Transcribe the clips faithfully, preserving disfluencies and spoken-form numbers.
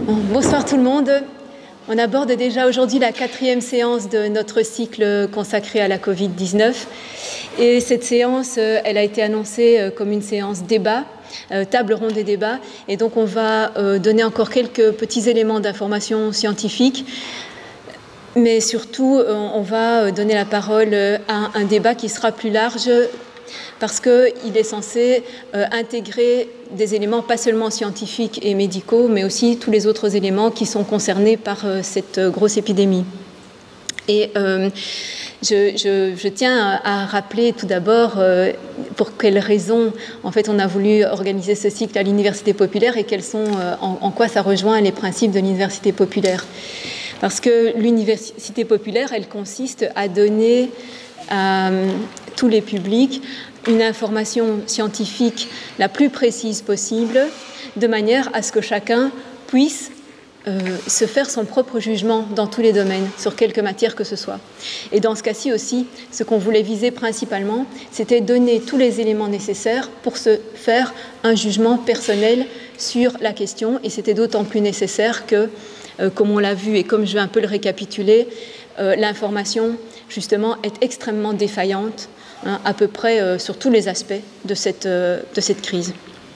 Bon, bonsoir tout le monde. On aborde déjà aujourd'hui la quatrième séance de notre cycle consacré à la Covid dix-neuf. Et cette séance, elle a été annoncée comme une séance débat, euh, table ronde des débats. Et donc on va euh, donner encore quelques petits éléments d'information scientifique. Mais surtout, on va donner la parole à un débat qui sera plus large parce qu'il est censé euh, intégrer des éléments pas seulement scientifiques et médicaux, mais aussi tous les autres éléments qui sont concernés par euh, cette grosse épidémie. Et euh, je, je, je tiens à rappeler tout d'abord euh, pour quelles raisons en fait, on a voulu organiser ce cycle à l'Université populaire et quels sont, euh, en, en quoi ça rejoint les principes de l'Université populaire. Parce que l'Université populaire, elle consiste à donner à tous les publics une information scientifique la plus précise possible, de manière à ce que chacun puisse euh, se faire son propre jugement dans tous les domaines, sur quelque matière que ce soit. Et dans ce cas-ci aussi, ce qu'on voulait viser principalement, c'était donner tous les éléments nécessaires pour se faire un jugement personnel sur la question, et c'était d'autant plus nécessaire que, euh, comme on l'a vu et comme je vais un peu le récapituler, euh, l'information, justement, est extrêmement défaillante, hein, à peu près euh, sur tous les aspects de cette, euh, de cette crise.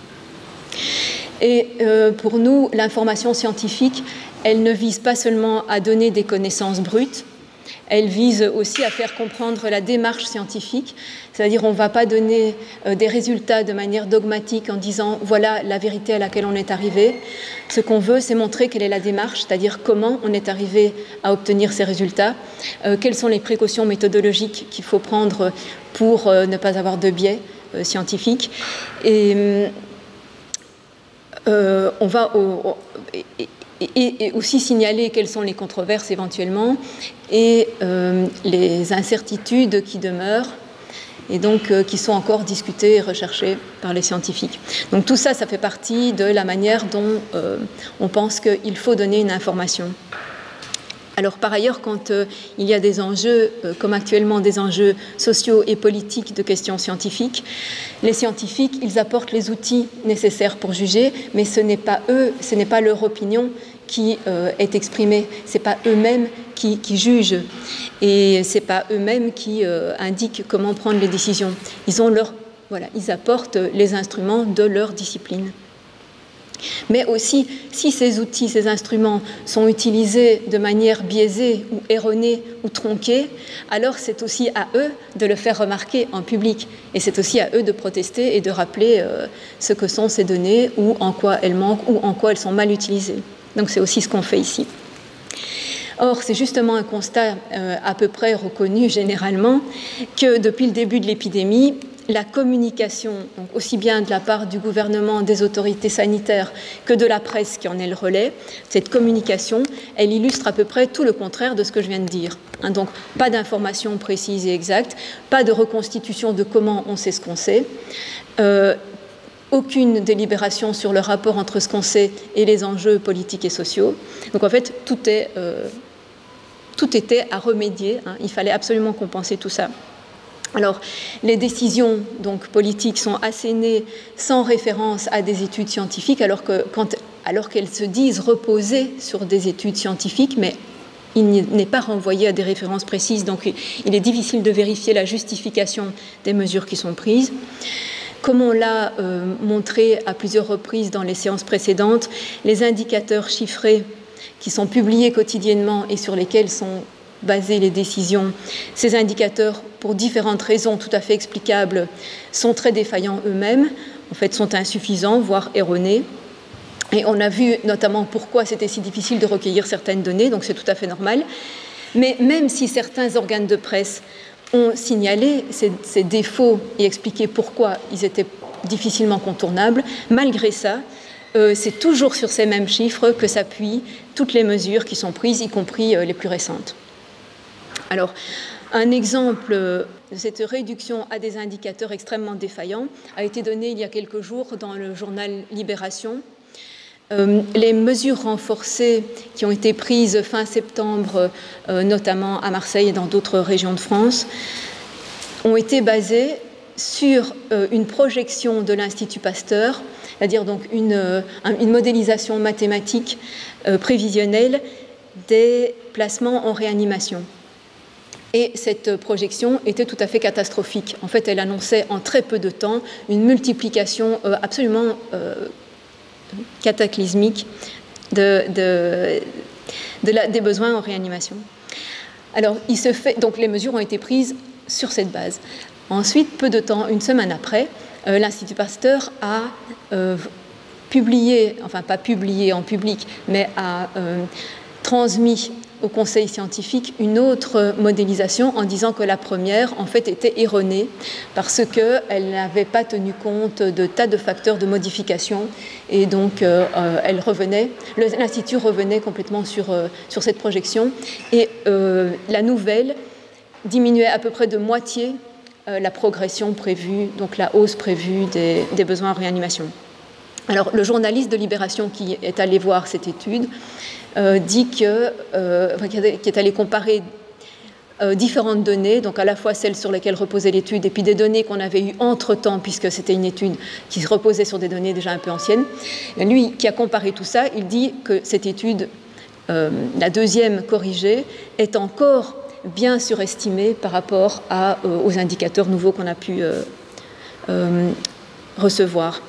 Et euh, pour nous, l'information scientifique, elle ne vise pas seulement à donner des connaissances brutes, elle vise aussi à faire comprendre la démarche scientifique, c'est-à-dire on ne va pas donner euh, des résultats de manière dogmatique en disant voilà la vérité à laquelle on est arrivé. Ce qu'on veut, c'est montrer quelle est la démarche, c'est-à-dire comment on est arrivé à obtenir ces résultats, euh, quelles sont les précautions méthodologiques qu'il faut prendre pour euh, ne pas avoir de biais euh, scientifiques. Et euh, on va au, au, et, Et, et aussi signaler quelles sont les controverses éventuellement et euh, les incertitudes qui demeurent et donc euh, qui sont encore discutées et recherchées par les scientifiques. Donc tout ça, ça fait partie de la manière dont euh, on pense qu'il faut donner une information. Alors par ailleurs, quand euh, il y a des enjeux, euh, comme actuellement des enjeux sociaux et politiques de questions scientifiques, les scientifiques, ils apportent les outils nécessaires pour juger, mais ce n'est pas eux, ce n'est pas leur opinion qui euh, est exprimée, ce n'est pas eux-mêmes qui, qui jugent, et ce n'est pas eux-mêmes qui euh, indiquent comment prendre les décisions. Ils ont leur, voilà, ils apportent les instruments de leur discipline. Mais aussi, si ces outils, ces instruments sont utilisés de manière biaisée ou erronée ou tronquée, alors c'est aussi à eux de le faire remarquer en public. Et c'est aussi à eux de protester et de rappeler euh, ce que sont ces données, ou en quoi elles manquent, ou en quoi elles sont mal utilisées. Donc c'est aussi ce qu'on fait ici. Or, c'est justement un constat euh, à peu près reconnu généralement que depuis le début de l'épidémie, la communication, donc aussi bien de la part du gouvernement, des autorités sanitaires, que de la presse qui en est le relais, cette communication, elle illustre à peu près tout le contraire de ce que je viens de dire. Hein, donc, pas d'informations précises et exactes, pas de reconstitution de comment on sait ce qu'on sait, euh, aucune délibération sur le rapport entre ce qu'on sait et les enjeux politiques et sociaux. Donc, en fait, tout, est, euh, tout était à remédier. Hein, il fallait absolument compenser tout ça. Alors, les décisions donc, politiques sont assénées sans référence à des études scientifiques, alors que, quand, alors qu'elles se disent reposer sur des études scientifiques, mais il n'est pas renvoyé à des références précises, donc il est difficile de vérifier la justification des mesures qui sont prises. Comme on l'a euh, montré à plusieurs reprises dans les séances précédentes, les indicateurs chiffrés qui sont publiés quotidiennement et sur lesquels sont basées les décisions, ces indicateurs, pour différentes raisons tout à fait explicables, sont très défaillants eux-mêmes, en fait sont insuffisants, voire erronés. Et on a vu notamment pourquoi c'était si difficile de recueillir certaines données, donc c'est tout à fait normal. Mais même si certains organes de presse ont signalé ces, ces défauts et expliqué pourquoi ils étaient difficilement contournables, malgré ça, euh, c'est toujours sur ces mêmes chiffres que s'appuient toutes les mesures qui sont prises, y compris euh, les plus récentes. Alors, un exemple de cette réduction à des indicateurs extrêmement défaillants a été donné il y a quelques jours dans le journal Libération. Euh, les mesures renforcées qui ont été prises fin septembre, euh, notamment à Marseille et dans d'autres régions de France, ont été basées sur euh, une projection de l'Institut Pasteur, c'est-à-dire donc une, euh, une modélisation mathématique euh, prévisionnelle des placements en réanimation. Et cette projection était tout à fait catastrophique. En fait, elle annonçait en très peu de temps une multiplication euh, absolument euh, cataclysmique de, de, de la, des besoins en réanimation. Alors, il se fait, donc les mesures ont été prises sur cette base. Ensuite, peu de temps, une semaine après, euh, l'Institut Pasteur a euh, publié, enfin pas publié en public, mais a euh, transmis au Conseil scientifique une autre modélisation en disant que la première, en fait, était erronée parce qu'elle n'avait pas tenu compte de tas de facteurs de modification et donc euh, elle revenait, l'Institut revenait complètement sur, euh, sur cette projection et euh, la nouvelle diminuait à peu près de moitié euh, la progression prévue, donc la hausse prévue des, des besoins en réanimation. Alors, le journaliste de Libération qui est allé voir cette étude euh, dit que, euh, enfin, qui est allé comparer euh, différentes données, donc à la fois celles sur lesquelles reposait l'étude et puis des données qu'on avait eues entre-temps, puisque c'était une étude qui se reposait sur des données déjà un peu anciennes. Et lui, qui a comparé tout ça, il dit que cette étude, euh, la deuxième corrigée, est encore bien surestimée par rapport à, euh, aux indicateurs nouveaux qu'on a pu euh, euh, recevoir.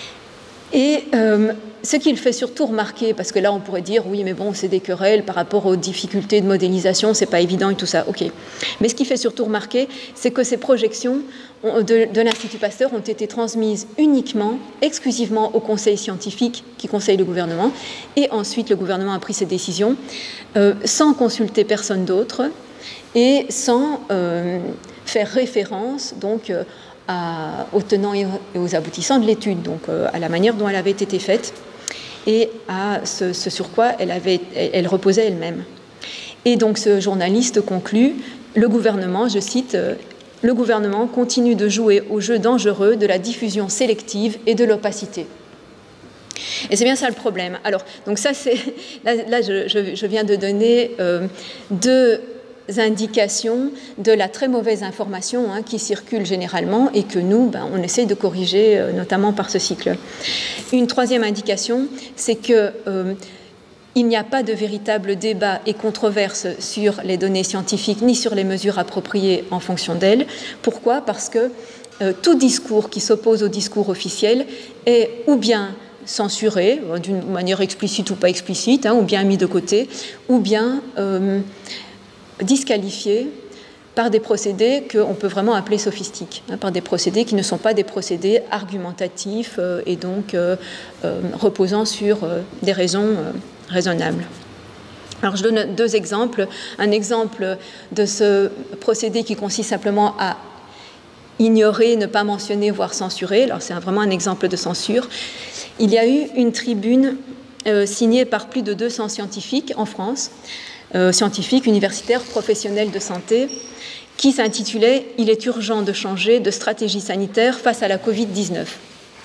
Et euh, ce qu'il fait surtout remarquer, parce que là on pourrait dire oui mais bon c'est des querelles par rapport aux difficultés de modélisation, c'est pas évident et tout ça, ok. Mais ce qui fait surtout remarquer, c'est que ces projections de, de l'Institut Pasteur ont été transmises uniquement, exclusivement au conseil scientifique qui conseille le gouvernement, et ensuite le gouvernement a pris ses décisions euh, sans consulter personne d'autre et sans euh, faire référence donc euh, À, aux tenants et aux aboutissants de l'étude, donc euh, à la manière dont elle avait été faite et à ce, ce sur quoi elle, avait, elle, elle reposait elle-même. Et donc ce journaliste conclut, le gouvernement, je cite, euh, le gouvernement continue de jouer au jeu dangereux de la diffusion sélective et de l'opacité. Et c'est bien ça le problème. Alors, donc ça c'est, là, là je, je, je viens de donner euh, deux indications de la très mauvaise information hein, qui circule généralement et que nous, ben, on essaie de corriger, euh, notamment par ce cycle. Une troisième indication, c'est que euh, il n'y a pas de véritable débat et controverse sur les données scientifiques ni sur les mesures appropriées en fonction d'elles. Pourquoi ? Parce que euh, tout discours qui s'oppose au discours officiel est ou bien censuré, d'une manière explicite ou pas explicite, hein, ou bien mis de côté, ou bien euh, disqualifiés par des procédés qu'on peut vraiment appeler sophistiques, hein, par des procédés qui ne sont pas des procédés argumentatifs euh, et donc euh, euh, reposant sur euh, des raisons euh, raisonnables. Alors je donne deux exemples. Un exemple de ce procédé qui consiste simplement à ignorer, ne pas mentionner, voire censurer. Alors c'est vraiment un exemple de censure. Il y a eu une tribune euh, signée par plus de deux cents scientifiques en France, Euh, scientifiques, universitaires, professionnels de santé, qui s'intitulait « Il est urgent de changer de stratégie sanitaire face à la covid dix-neuf ».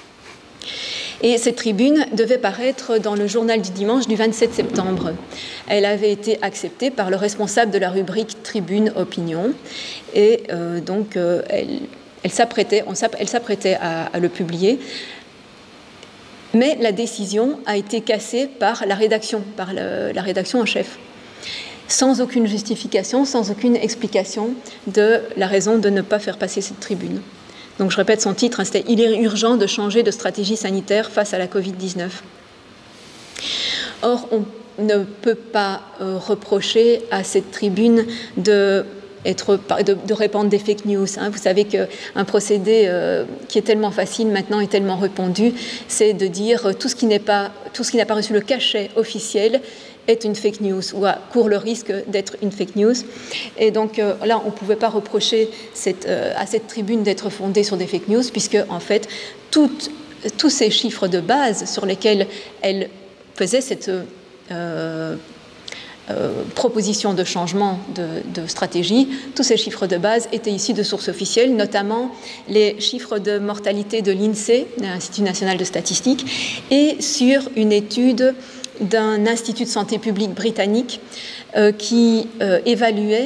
Et cette tribune devait paraître dans le journal du dimanche du vingt-sept septembre. Elle avait été acceptée par le responsable de la rubrique Tribune Opinion, et euh, donc euh, elle, elle s'apprêtait, on s'app- elle s'apprêtait à, à le publier. Mais la décision a été cassée par la rédaction, par le, la rédaction en chef, sans aucune justification, sans aucune explication de la raison de ne pas faire passer cette tribune. Donc je répète son titre, hein, c'était « Il est urgent de changer de stratégie sanitaire face à la covid dix-neuf ». Or, on ne peut pas euh, reprocher à cette tribune de, être, de, de répandre des fake news. Hein. Vous savez qu'un procédé euh, qui est tellement facile maintenant et tellement répandu, c'est de dire euh, tout ce qui n'est pas, tout ce qui n'a pas reçu le cachet officiel est une fake news ou a, court le risque d'être une fake news. Et donc euh, là, on ne pouvait pas reprocher cette, euh, à cette tribune d'être fondée sur des fake news, puisque en fait, toutes, tous ces chiffres de base sur lesquels elle faisait cette euh, euh, proposition de changement de, de stratégie, tous ces chiffres de base étaient issus de sources officielles, notamment les chiffres de mortalité de l'INSEE, l'Institut national de statistique, et sur une étude d'un institut de santé publique britannique euh, qui euh, évaluait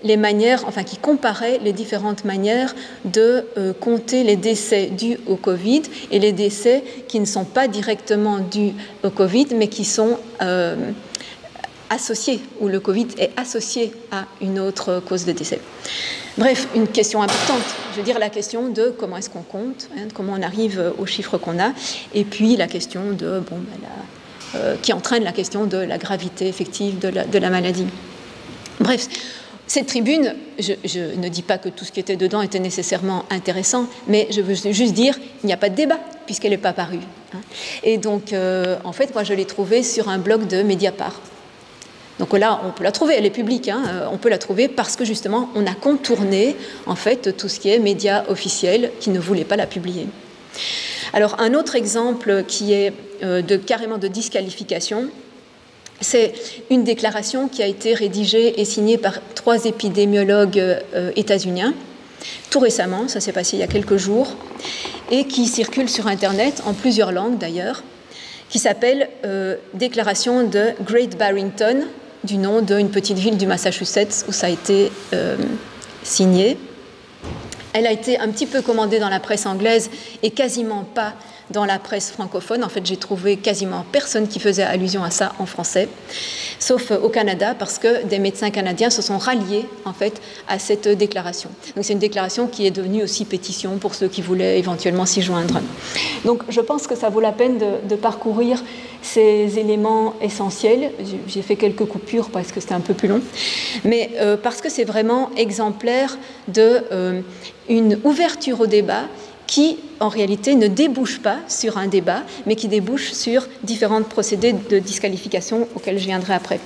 les manières, enfin qui comparait les différentes manières de euh, compter les décès dus au Covid et les décès qui ne sont pas directement dus au Covid, mais qui sont euh, associés, où le Covid est associé à une autre cause de décès. Bref, une question importante, je veux dire la question de comment est-ce qu'on compte, hein, comment on arrive aux chiffres qu'on a, et puis la question de, bon, ben, la, euh, qui entraîne la question de la gravité effective de la, de la maladie. Bref, cette tribune, je, je ne dis pas que tout ce qui était dedans était nécessairement intéressant, mais je veux juste dire il n'y a pas de débat puisqu'elle n'est pas parue. Hein. Et donc, euh, en fait, moi, je l'ai trouvée sur un blog de Mediapart. Donc là, on peut la trouver, elle est publique, hein, on peut la trouver parce que justement, on a contourné en fait tout ce qui est médias officiels qui ne voulaient pas la publier. Alors, un autre exemple qui est euh, de, carrément de disqualification, c'est une déclaration qui a été rédigée et signée par trois épidémiologues euh, états-uniens, tout récemment, ça s'est passé il y a quelques jours, et qui circule sur Internet, en plusieurs langues d'ailleurs, qui s'appelle euh, « Déclaration de Great Barrington », du nom d'une petite ville du Massachusetts où ça a été euh, signé. Elle a été un petit peu commandée dans la presse anglaise et quasiment pas dans la presse francophone. En fait, j'ai trouvé quasiment personne qui faisait allusion à ça en français, sauf au Canada, parce que des médecins canadiens se sont ralliés en fait à cette déclaration. Donc, c'est une déclaration qui est devenue aussi pétition pour ceux qui voulaient éventuellement s'y joindre. Donc, je pense que ça vaut la peine de, de parcourir ces éléments essentiels. J'ai fait quelques coupures parce que c'était un peu plus long, mais euh, parce que c'est vraiment exemplaire de euh, une ouverture au débat qui, en réalité, ne débouche pas sur un débat, mais qui débouche sur différents procédés de disqualification auxquels je viendrai après.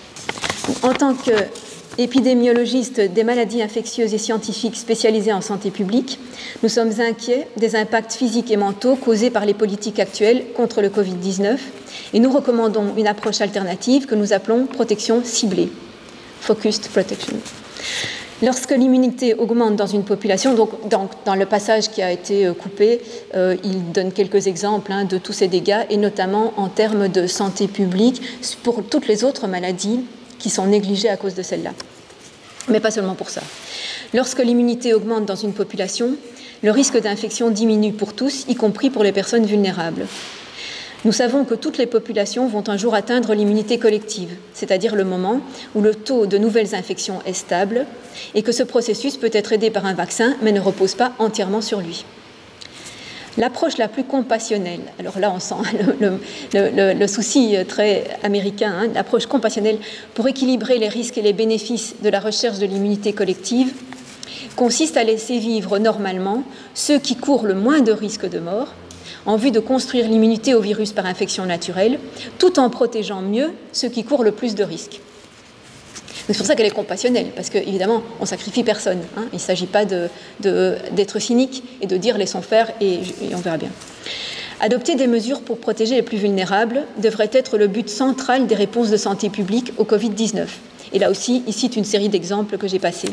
En tant qu'épidémiologiste des maladies infectieuses et scientifiques spécialisés en santé publique, nous sommes inquiets des impacts physiques et mentaux causés par les politiques actuelles contre le Covid dix-neuf et nous recommandons une approche alternative que nous appelons protection ciblée, Focused Protection. Lorsque l'immunité augmente dans une population, donc dans, dans le passage qui a été coupé, euh, il donne quelques exemples hein, de tous ces dégâts, et notamment en termes de santé publique pour toutes les autres maladies qui sont négligées à cause de celle-là. Mais pas seulement pour ça. Lorsque l'immunité augmente dans une population, le risque d'infection diminue pour tous, y compris pour les personnes vulnérables. Nous savons que toutes les populations vont un jour atteindre l'immunité collective, c'est-à-dire le moment où le taux de nouvelles infections est stable et que ce processus peut être aidé par un vaccin, mais ne repose pas entièrement sur lui. L'approche la plus compassionnelle, alors là on sent le, le, le, le souci très américain, hein, l'approche compassionnelle pour équilibrer les risques et les bénéfices de la recherche de l'immunité collective, consiste à laisser vivre normalement ceux qui courent le moins de risques de mort, en vue de construire l'immunité au virus par infection naturelle, tout en protégeant mieux ceux qui courent le plus de risques. C'est pour ça qu'elle est compassionnelle, parce qu'évidemment, on ne sacrifie personne. Hein. Il ne s'agit pas de, de, d'être cynique et de dire « laissons faire et, et on verra bien ». Adopter des mesures pour protéger les plus vulnérables devrait être le but central des réponses de santé publique au Covid dix-neuf. Et là aussi, il cite une série d'exemples que j'ai passés.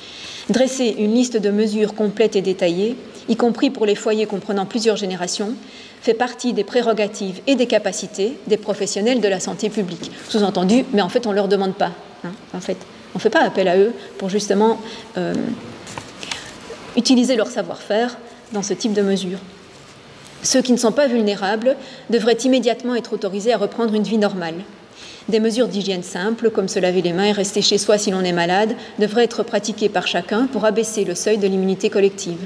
Dresser une liste de mesures complète et détaillée, y compris pour les foyers comprenant plusieurs générations, fait partie des prérogatives et des capacités des professionnels de la santé publique. Sous-entendu, mais en fait, on ne leur demande pas. Hein, en fait, on ne fait pas appel à eux pour justement euh, utiliser leur savoir-faire dans ce type de mesures. Ceux qui ne sont pas vulnérables devraient immédiatement être autorisés à reprendre une vie normale. Des mesures d'hygiène simples, comme se laver les mains et rester chez soi si l'on est malade, devraient être pratiquées par chacun pour abaisser le seuil de l'immunité collective.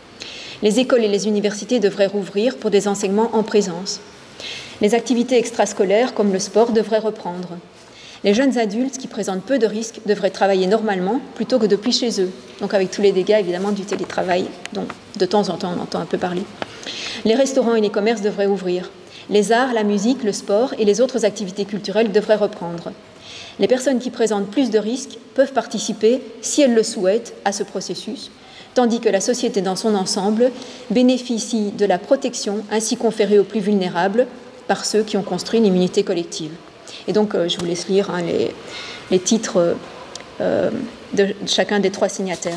Les écoles et les universités devraient rouvrir pour des enseignements en présence. Les activités extrascolaires, comme le sport, devraient reprendre. Les jeunes adultes qui présentent peu de risques devraient travailler normalement plutôt que depuis chez eux, donc avec tous les dégâts évidemment du télétravail, dont de temps en temps on entend un peu parler. Les restaurants et les commerces devraient ouvrir. Les arts, la musique, le sport et les autres activités culturelles devraient reprendre. Les personnes qui présentent plus de risques peuvent participer, si elles le souhaitent, à ce processus, tandis que la société dans son ensemble bénéficie de la protection ainsi conférée aux plus vulnérables par ceux qui ont construit l'immunité collective. Et donc, euh, je vous laisse lire hein, les, les titres euh, de chacun des trois signataires.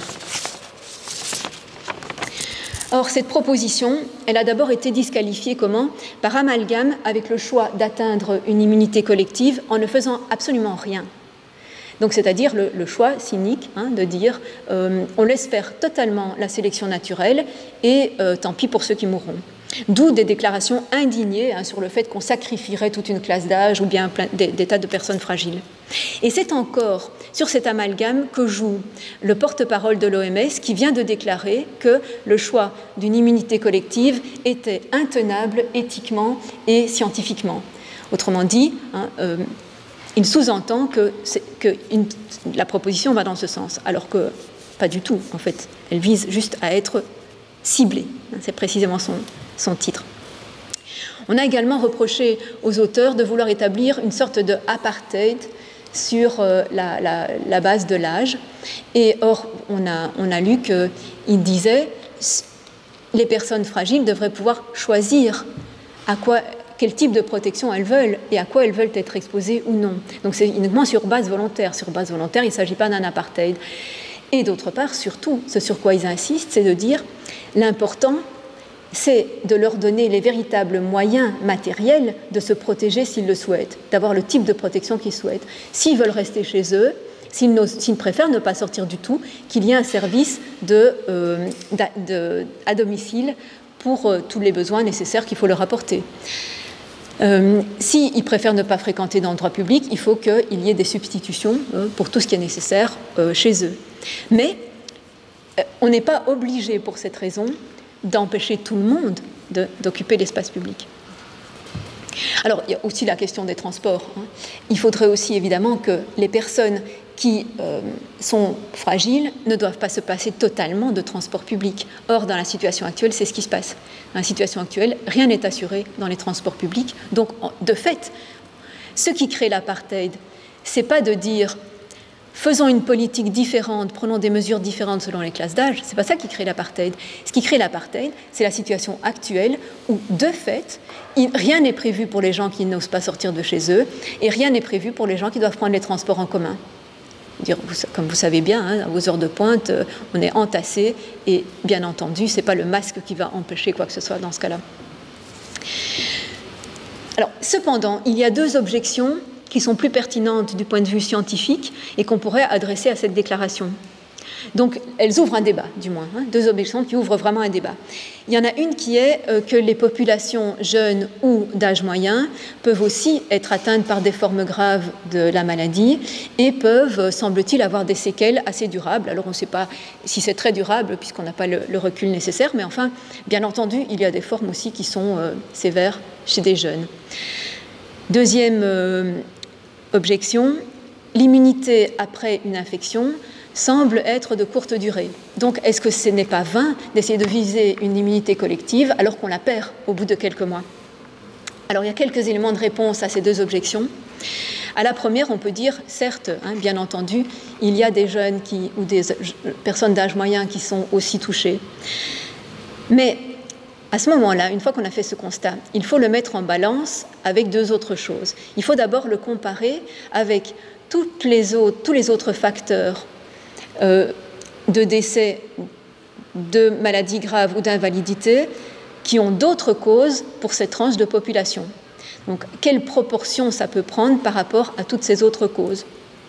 Or, cette proposition, elle a d'abord été disqualifiée comment ? Par amalgame avec le choix d'atteindre une immunité collective en ne faisant absolument rien. Donc, c'est-à-dire le, le choix cynique hein, de dire euh, on laisse faire totalement la sélection naturelle et euh, tant pis pour ceux qui mourront. D'où des déclarations indignées hein, sur le fait qu'on sacrifierait toute une classe d'âge ou bien plein, des, des tas de personnes fragiles. Et c'est encore sur cet amalgame que joue le porte-parole de l'O M S qui vient de déclarer que le choix d'une immunité collective était intenable éthiquement et scientifiquement. Autrement dit, hein, euh, il sous-entend que, que une, la proposition va dans ce sens, alors que pas du tout, en fait. Elle vise juste à être ciblée. C'est précisément son, son titre. On a également reproché aux auteurs de vouloir établir une sorte de apartheid sur euh, la, la, la base de l'âge. Et or, on a, on a lu qu'il disait les personnes fragiles devraient pouvoir choisir à quoi quel type de protection elles veulent et à quoi elles veulent être exposées ou non. Donc c'est uniquement sur base volontaire. Sur base volontaire, il ne s'agit pas d'un apartheid. Et d'autre part, surtout, ce sur quoi ils insistent, c'est de dire l'important, c'est de leur donner les véritables moyens matériels de se protéger s'ils le souhaitent, d'avoir le type de protection qu'ils souhaitent. S'ils veulent rester chez eux, s'ils, s'ils préfèrent ne pas sortir du tout, qu'il y ait un service de, euh, de, à domicile pour euh, tous les besoins nécessaires qu'il faut leur apporter. Euh, S'ils préfèrent ne pas fréquenter d'endroits publics, il faut qu'il y ait des substitutions euh, pour tout ce qui est nécessaire euh, chez eux. Mais euh, on n'est pas obligé pour cette raison d'empêcher tout le monde de, d'occuper l'espace public. Alors, il y a aussi la question des transports. Hein. Il faudrait aussi évidemment que les personnes qui euh, sont fragiles ne doivent pas se passer totalement de transport public. Or, dans la situation actuelle, c'est ce qui se passe. Dans la situation actuelle, rien n'est assuré dans les transports publics. Donc, de fait, ce qui crée l'apartheid, ce n'est pas de dire faisons une politique différente, prenons des mesures différentes selon les classes d'âge. Ce n'est pas ça qui crée l'apartheid. Ce qui crée l'apartheid, c'est la situation actuelle où, de fait, il, rien n'est prévu pour les gens qui n'osent pas sortir de chez eux et rien n'est prévu pour les gens qui doivent prendre les transports en commun. Dire, comme vous savez bien, hein, à vos heures de pointe, on est entassé et bien entendu, ce n'est pas le masque qui va empêcher quoi que ce soit dans ce cas-là. Alors, cependant, il y a deux objections qui sont plus pertinentes du point de vue scientifique et qu'on pourrait adresser à cette déclaration. Donc, elles ouvrent un débat, du moins, hein, deux objections qui ouvrent vraiment un débat. Il y en a une qui est euh, que les populations jeunes ou d'âge moyen peuvent aussi être atteintes par des formes graves de la maladie et peuvent, euh, semble-t-il, avoir des séquelles assez durables. Alors, on ne sait pas si c'est très durable puisqu'on n'a pas le, le recul nécessaire, mais enfin, bien entendu, il y a des formes aussi qui sont euh, sévères chez des jeunes. Deuxième euh, objection, l'immunité après une infection semble être de courte durée. Donc, est-ce que ce n'est pas vain d'essayer de viser une immunité collective alors qu'on la perd au bout de quelques mois? Alors, il y a quelques éléments de réponse à ces deux objections. À la première, on peut dire, certes, hein, bien entendu, il y a des jeunes qui, ou des personnes d'âge moyen qui sont aussi touchées. Mais à ce moment-là, une fois qu'on a fait ce constat, il faut le mettre en balance avec deux autres choses. Il faut d'abord le comparer avec toutes les autres, tous les autres facteurs Euh, de décès, de maladies graves ou d'invalidité qui ont d'autres causes pour cette tranche de population. Donc, quelle proportion ça peut prendre par rapport à toutes ces autres causes?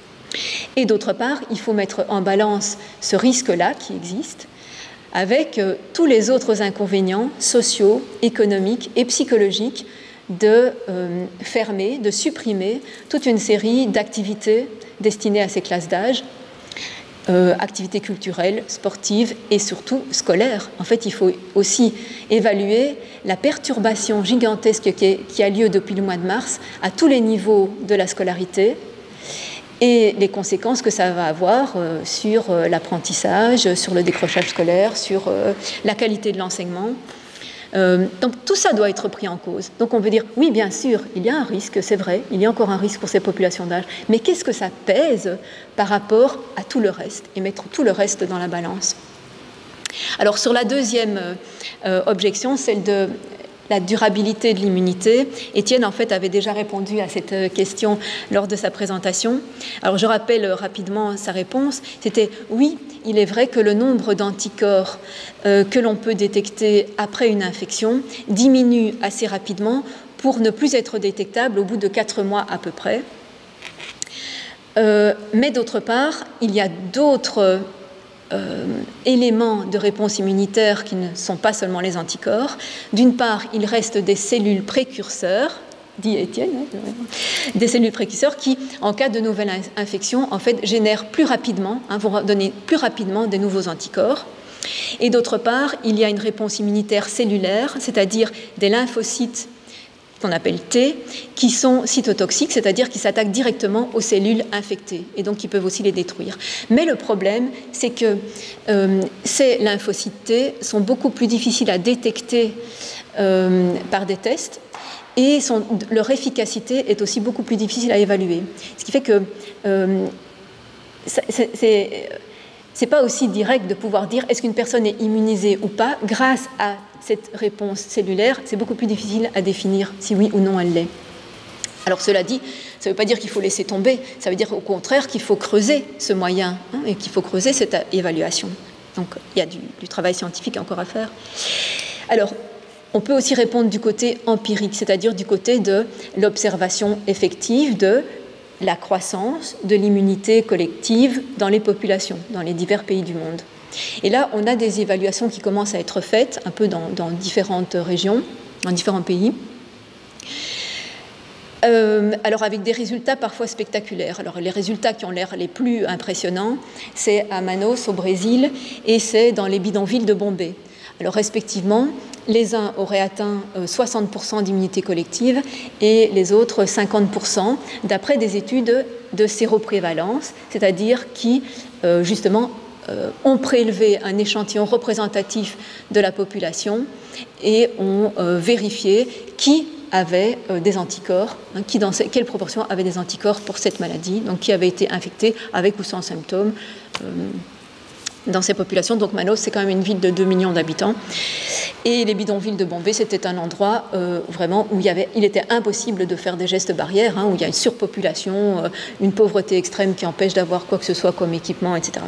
Et d'autre part, il faut mettre en balance ce risque-là qui existe avec euh, tous les autres inconvénients sociaux, économiques et psychologiques de euh, fermer, de supprimer toute une série d'activités destinées à ces classes d'âge, Euh, activités culturelles, sportives et surtout scolaires. En fait, il faut aussi évaluer la perturbation gigantesque qui, est, qui a lieu depuis le mois de mars à tous les niveaux de la scolarité et les conséquences que ça va avoir euh, sur euh, l'apprentissage, sur le décrochage scolaire, sur euh, la qualité de l'enseignement. Euh, donc tout ça doit être pris en cause. Donc on veut dire, oui, bien sûr, il y a un risque, c'est vrai, il y a encore un risque pour ces populations d'âge, mais qu'est-ce que ça pèse par rapport à tout le reste, et mettre tout le reste dans la balance. Alors sur la deuxième euh, objection, celle de la durabilité de l'immunité, Étienne en fait avait déjà répondu à cette question lors de sa présentation. Alors je rappelle rapidement sa réponse, c'était oui, il est vrai que le nombre d'anticorps euh, que l'on peut détecter après une infection diminue assez rapidement pour ne plus être détectable au bout de quatre mois à peu près. Euh, mais d'autre part, il y a d'autres euh, éléments de réponse immunitaire qui ne sont pas seulement les anticorps. D'une part, il reste des cellules précurseurs, dit Étienne, des cellules précurseurs qui, en cas de nouvelle infection, en fait, génèrent plus rapidement, hein, vont donner plus rapidement des nouveaux anticorps. Et d'autre part, il y a une réponse immunitaire cellulaire, c'est-à-dire des lymphocytes qu'on appelle T, qui sont cytotoxiques, c'est-à-dire qui s'attaquent directement aux cellules infectées et donc qui peuvent aussi les détruire. Mais le problème, c'est que euh, ces lymphocytes T sont beaucoup plus difficiles à détecter euh, par des tests et son, leur efficacité est aussi beaucoup plus difficile à évaluer. Ce qui fait que euh, c'est... c'est C'est pas aussi direct de pouvoir dire est-ce qu'une personne est immunisée ou pas. Grâce à cette réponse cellulaire, c'est beaucoup plus difficile à définir si oui ou non elle l'est. Alors cela dit, ça ne veut pas dire qu'il faut laisser tomber, ça veut dire au contraire qu'il faut creuser ce moyen hein, et qu'il faut creuser cette évaluation. Donc il y a du, du travail scientifique encore à faire. Alors, on peut aussi répondre du côté empirique, c'est-à-dire du côté de l'observation effective de la croissance de l'immunité collective dans les populations, dans les divers pays du monde. Et là, on a des évaluations qui commencent à être faites un peu dans, dans différentes régions, dans différents pays. Euh, alors avec des résultats parfois spectaculaires. Alors les résultats qui ont l'air les plus impressionnants, c'est à Manaus au Brésil et c'est dans les bidonvilles de Bombay. Alors respectivement, les uns auraient atteint soixante pour cent d'immunité collective et les autres cinquante pour cent, d'après des études de séroprévalence, c'est-à-dire qui, euh, justement, euh, ont prélevé un échantillon représentatif de la population et ont euh, vérifié qui avait euh, des anticorps, hein, qui dans quelle proportion avait des anticorps pour cette maladie, donc qui avait été infecté avec ou sans symptômes euh, dans ces populations. Donc Manaus, c'est quand même une ville de deux millions d'habitants. Et les bidonvilles de Bombay, c'était un endroit euh, vraiment où il, y avait, il était impossible de faire des gestes barrières, hein, où il y a une surpopulation, euh, une pauvreté extrême qui empêche d'avoir quoi que ce soit comme équipement, et cetera.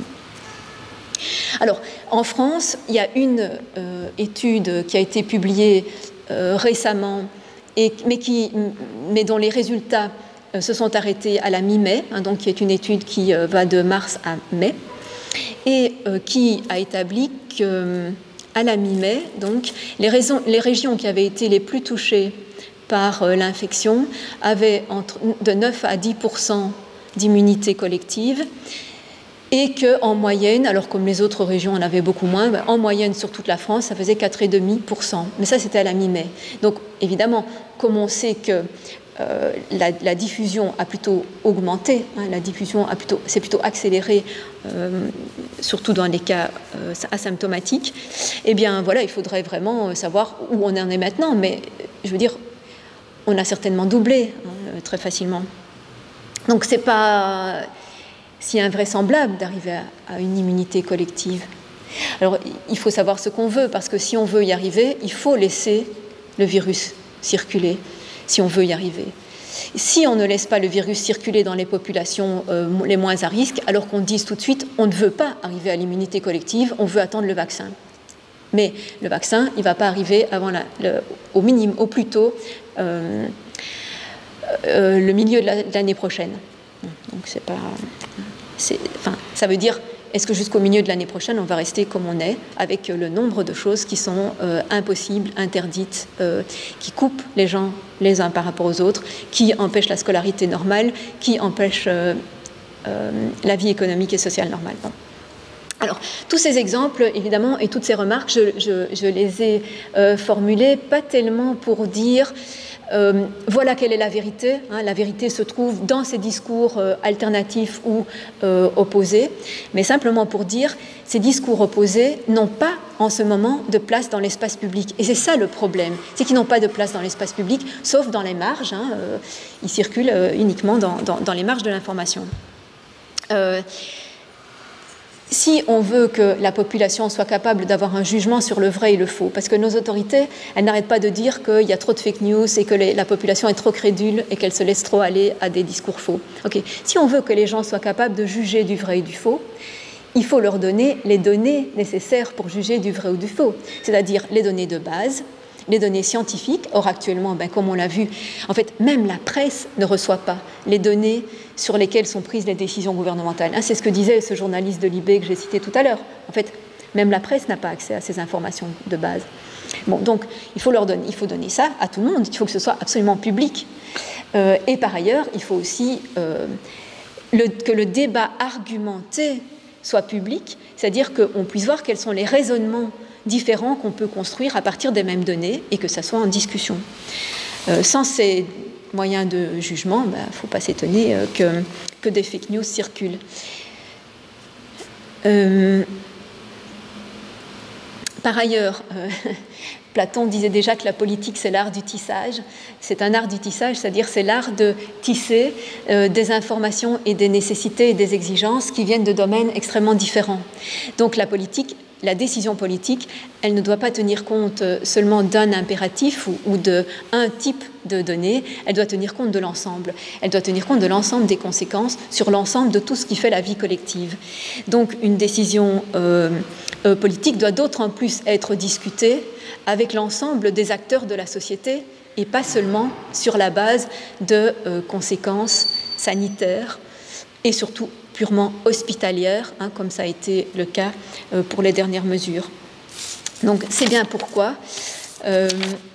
Alors, en France, il y a une euh, étude qui a été publiée euh, récemment, et, mais, qui, mais dont les résultats euh, se sont arrêtés à la mi-mai, hein, donc qui est une étude qui euh, va de mars à mai, et euh, qui a établi que euh, à la mi-mai, donc, les, raisons, les régions qui avaient été les plus touchées par euh, l'infection avaient entre, de neuf à dix pour cent d'immunité collective et qu'en moyenne, alors comme les autres régions en avaient beaucoup moins, ben, en moyenne sur toute la France, ça faisait quatre virgule cinq pour cent. Mais ça, c'était à la mi-mai. Donc, évidemment, comme on sait que Euh, la, la diffusion a plutôt augmenté, hein, la diffusion a plutôt, s'est plutôt accélérée, euh, surtout dans les cas euh, asymptomatiques, eh bien voilà, il faudrait vraiment savoir où on en est maintenant, mais je veux dire, on a certainement doublé hein, très facilement. Donc c'est pas si invraisemblable d'arriver à, à une immunité collective. Alors il faut savoir ce qu'on veut, parce que si on veut y arriver, il faut laisser le virus circuler. Si on veut y arriver. Si on ne laisse pas le virus circuler dans les populations euh, les moins à risque, alors qu'on dise tout de suite, on ne veut pas arriver à l'immunité collective, on veut attendre le vaccin. Mais le vaccin, il ne va pas arriver avant la, le, au minimum, au plus tôt, euh, euh, le milieu de, la, de l'année prochaine. Donc c'est pas, c'est, enfin, ça veut dire, est-ce que jusqu'au milieu de l'année prochaine, on va rester comme on est, avec le nombre de choses qui sont euh, impossibles, interdites, euh, qui coupent les gens les uns par rapport aux autres, qui empêchent la scolarité normale, qui empêchent euh, euh, la vie économique et sociale normale. Bon. Alors, tous ces exemples, évidemment, et toutes ces remarques, je, je, je les ai euh, formulées pas tellement pour dire Euh, voilà quelle est la vérité. Hein, la vérité se trouve dans ces discours euh, alternatifs ou euh, opposés, mais simplement pour dire ces discours opposés n'ont pas en ce moment de place dans l'espace public. Et c'est ça le problème, c'est qu'ils n'ont pas de place dans l'espace public, sauf dans les marges. Hein, euh, ils circulent euh, uniquement dans, dans, dans les marges de l'information. Euh, Si on veut que la population soit capable d'avoir un jugement sur le vrai et le faux, parce que nos autorités, elles n'arrêtent pas de dire qu'il y a trop de fake news et que les, la population est trop crédule et qu'elle se laisse trop aller à des discours faux. Okay. Si on veut que les gens soient capables de juger du vrai et du faux, il faut leur donner les données nécessaires pour juger du vrai ou du faux, c'est-à-dire les données de base, les données scientifiques. Or, actuellement, ben, comme on l'a vu, en fait, même la presse ne reçoit pas les données sur lesquelles sont prises les décisions gouvernementales. Hein, c'est ce que disait ce journaliste de l'I B que j'ai cité tout à l'heure. En fait, même la presse n'a pas accès à ces informations de base. Bon, donc, il faut leur donner, il faut donner ça à tout le monde. Il faut que ce soit absolument public. Euh, et par ailleurs, il faut aussi euh, le, que le débat argumenté soit public, c'est-à-dire qu'on puisse voir quels sont les raisonnements différents qu'on peut construire à partir des mêmes données et que ça soit en discussion. Euh, sans ces moyens de jugement, il ben, ne faut pas s'étonner euh, que, que des fake news circulent. Euh, Par ailleurs, euh, Platon disait déjà que la politique, c'est l'art du tissage. C'est un art du tissage, c'est-à-dire c'est l'art de tisser euh, des informations et des nécessités et des exigences qui viennent de domaines extrêmement différents. Donc la politique, la décision politique, elle ne doit pas tenir compte seulement d'un impératif ou, ou d'un type de données, elle doit tenir compte de l'ensemble. Elle doit tenir compte de l'ensemble des conséquences sur l'ensemble de tout ce qui fait la vie collective. Donc une décision euh, euh, politique doit d'autant plus être discutée avec l'ensemble des acteurs de la société et pas seulement sur la base de euh, conséquences sanitaires et surtout purement hospitalière, hein, comme ça a été le cas euh, pour les dernières mesures. Donc c'est bien pourquoi euh,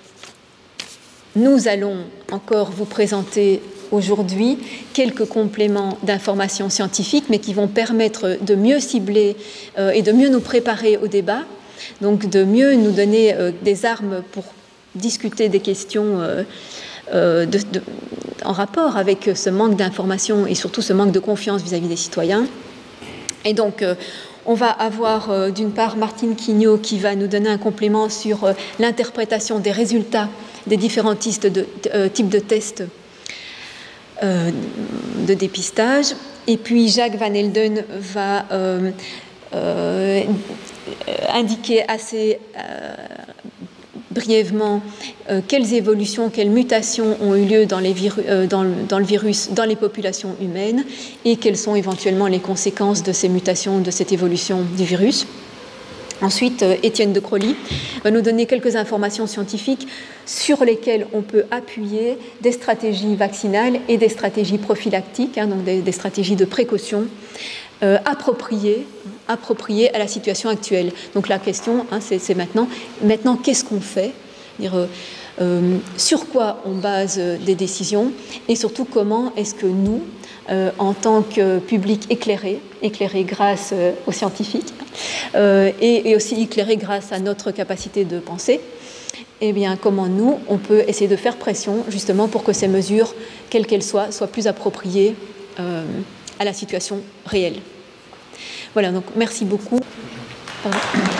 nous allons encore vous présenter aujourd'hui quelques compléments d'informations scientifiques, mais qui vont permettre de mieux cibler euh, et de mieux nous préparer au débat, donc de mieux nous donner euh, des armes pour discuter des questions euh, euh, de, de, en rapport avec ce manque d'information et surtout ce manque de confiance vis-à-vis des citoyens. Et donc, euh, on va avoir euh, d'une part Martine Quignot qui va nous donner un complément sur euh, l'interprétation des résultats des différents types de, euh, types de tests euh, de dépistage. Et puis Jacques Van Elden va euh, euh, indiquer assez euh, brièvement euh, quelles évolutions, quelles mutations ont eu lieu dans, les viru- euh, dans, le, dans le virus, dans les populations humaines, et quelles sont éventuellement les conséquences de ces mutations, de cette évolution du virus. Ensuite, euh, Étienne de Crolly va nous donner quelques informations scientifiques sur lesquelles on peut appuyer des stratégies vaccinales et des stratégies prophylactiques, hein, donc des, des stratégies de précaution euh, appropriées, appropriées à la situation actuelle. Donc la question, hein, c'est, c'est maintenant, maintenant qu'est-ce qu'on fait ? Dire, euh, euh, sur quoi on base des décisions et surtout comment est-ce que nous, euh, en tant que public éclairé, éclairé grâce euh, aux scientifiques euh, et, et aussi éclairé grâce à notre capacité de penser, eh bien, comment nous, on peut essayer de faire pression justement pour que ces mesures, quelles qu'elles soient, soient plus appropriées euh, à la situation réelle. Voilà, donc merci beaucoup. Pardon.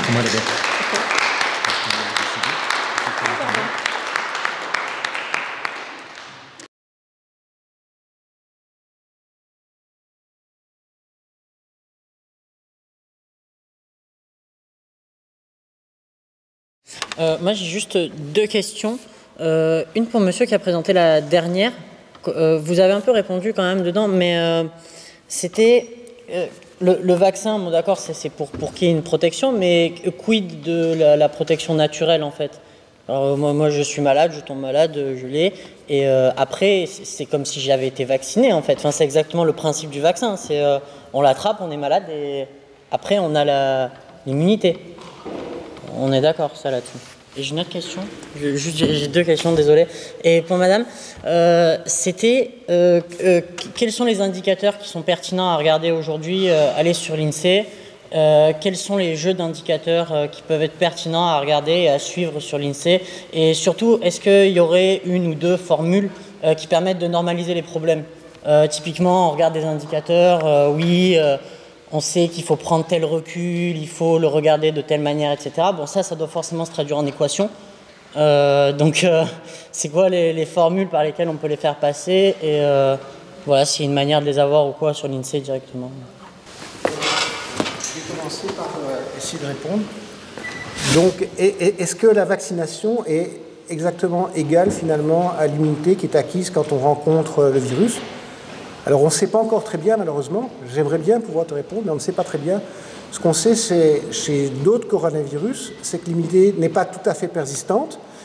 Euh, moi, j'ai juste deux questions. Euh, une pour monsieur qui a présenté la dernière. Euh, vous avez un peu répondu quand même dedans, mais euh, c'était euh, le, le vaccin. Bon, d'accord, c'est, c'est pour, pour qu'il y ait une protection, mais quid de la, la protection naturelle en fait? Alors, moi, moi, je suis malade, je tombe malade, je l'ai, et euh, après, c'est, c'est comme si j'avais été vacciné en fait. Enfin, c'est exactement le principe du vaccin. C'est euh, on l'attrape, on est malade, et après, on a la, l'immunité. On est d'accord, ça, là-dessus. Et j'ai une autre question. J'ai, juste, j'ai deux questions, désolé. Et pour madame, euh, c'était euh, euh, quels sont les indicateurs qui sont pertinents à regarder aujourd'hui, euh, aller sur l'INSEE, euh, quels sont les jeux d'indicateurs euh, qui peuvent être pertinents à regarder et à suivre sur l'INSEE, et surtout, est-ce qu'il y aurait une ou deux formules euh, qui permettent de normaliser les problèmes? euh, Typiquement, on regarde des indicateurs, euh, oui... Euh, on sait qu'il faut prendre tel recul, il faut le regarder de telle manière, et cetera. Bon, ça, ça doit forcément se traduire en équation. Euh, donc, euh, c'est quoi les, les formules par lesquelles on peut les faire passer? Et euh, voilà, s'il y a une manière de les avoir ou quoi sur l'INSEE directement. Je vais commencer par euh, essayer de répondre. Donc, est-ce que la vaccination est exactement égale finalement à l'immunité qui est acquise quand on rencontre le virus? Alors, on ne sait pas encore très bien, malheureusement. J'aimerais bien pouvoir te répondre, mais on ne sait pas très bien. Ce qu'on sait, c'est chez d'autres coronavirus, c'est que l'immunité n'est pas tout à fait persistante,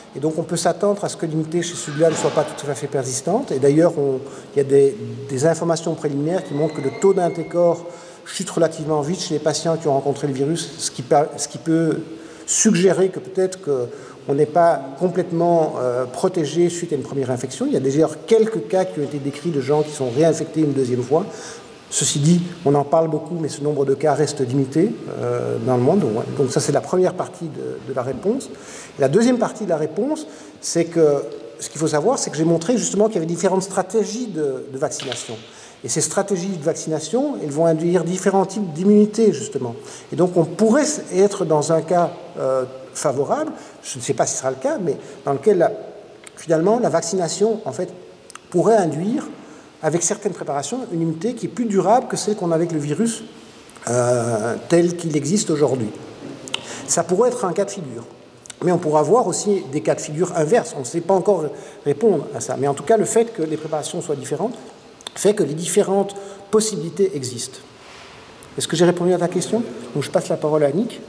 Et donc on peut s'attendre à ce que l'immunité chez celui-là ne soit pas tout à fait persistante. Et d'ailleurs, il y a des, des informations préliminaires qui montrent que le taux d'anticorps chute relativement vite chez les patients qui ont rencontré le virus, ce qui, ce qui peut suggérer que peut-être qu'on n'est pas complètement euh, protégé suite à une première infection. Il y a déjà quelques cas qui ont été décrits de gens qui sont réinfectés une deuxième fois. Ceci dit, on en parle beaucoup, mais ce nombre de cas reste limité euh, dans le monde. Donc ça, c'est la première partie de, de la réponse. Et la deuxième partie de la réponse, c'est que ce qu'il faut savoir, c'est que j'ai montré justement qu'il y avait différentes stratégies de, de vaccination. Et ces stratégies de vaccination, elles vont induire différents types d'immunité, justement. Et donc on pourrait être dans un cas euh, favorable, je ne sais pas si ce sera le cas, mais dans lequel, la, finalement, la vaccination, en fait, pourrait induire, avec certaines préparations, une immunité qui est plus durable que celle qu'on a avec le virus euh, tel qu'il existe aujourd'hui. Ça pourrait être un cas de figure. Mais on pourra voir aussi des cas de figure inverses. On ne sait pas encore répondre à ça. Mais en tout cas, le fait que les préparations soient différentes fait que les différentes possibilités existent. Est-ce que j'ai répondu à ta question? Donc je passe la parole à Annick.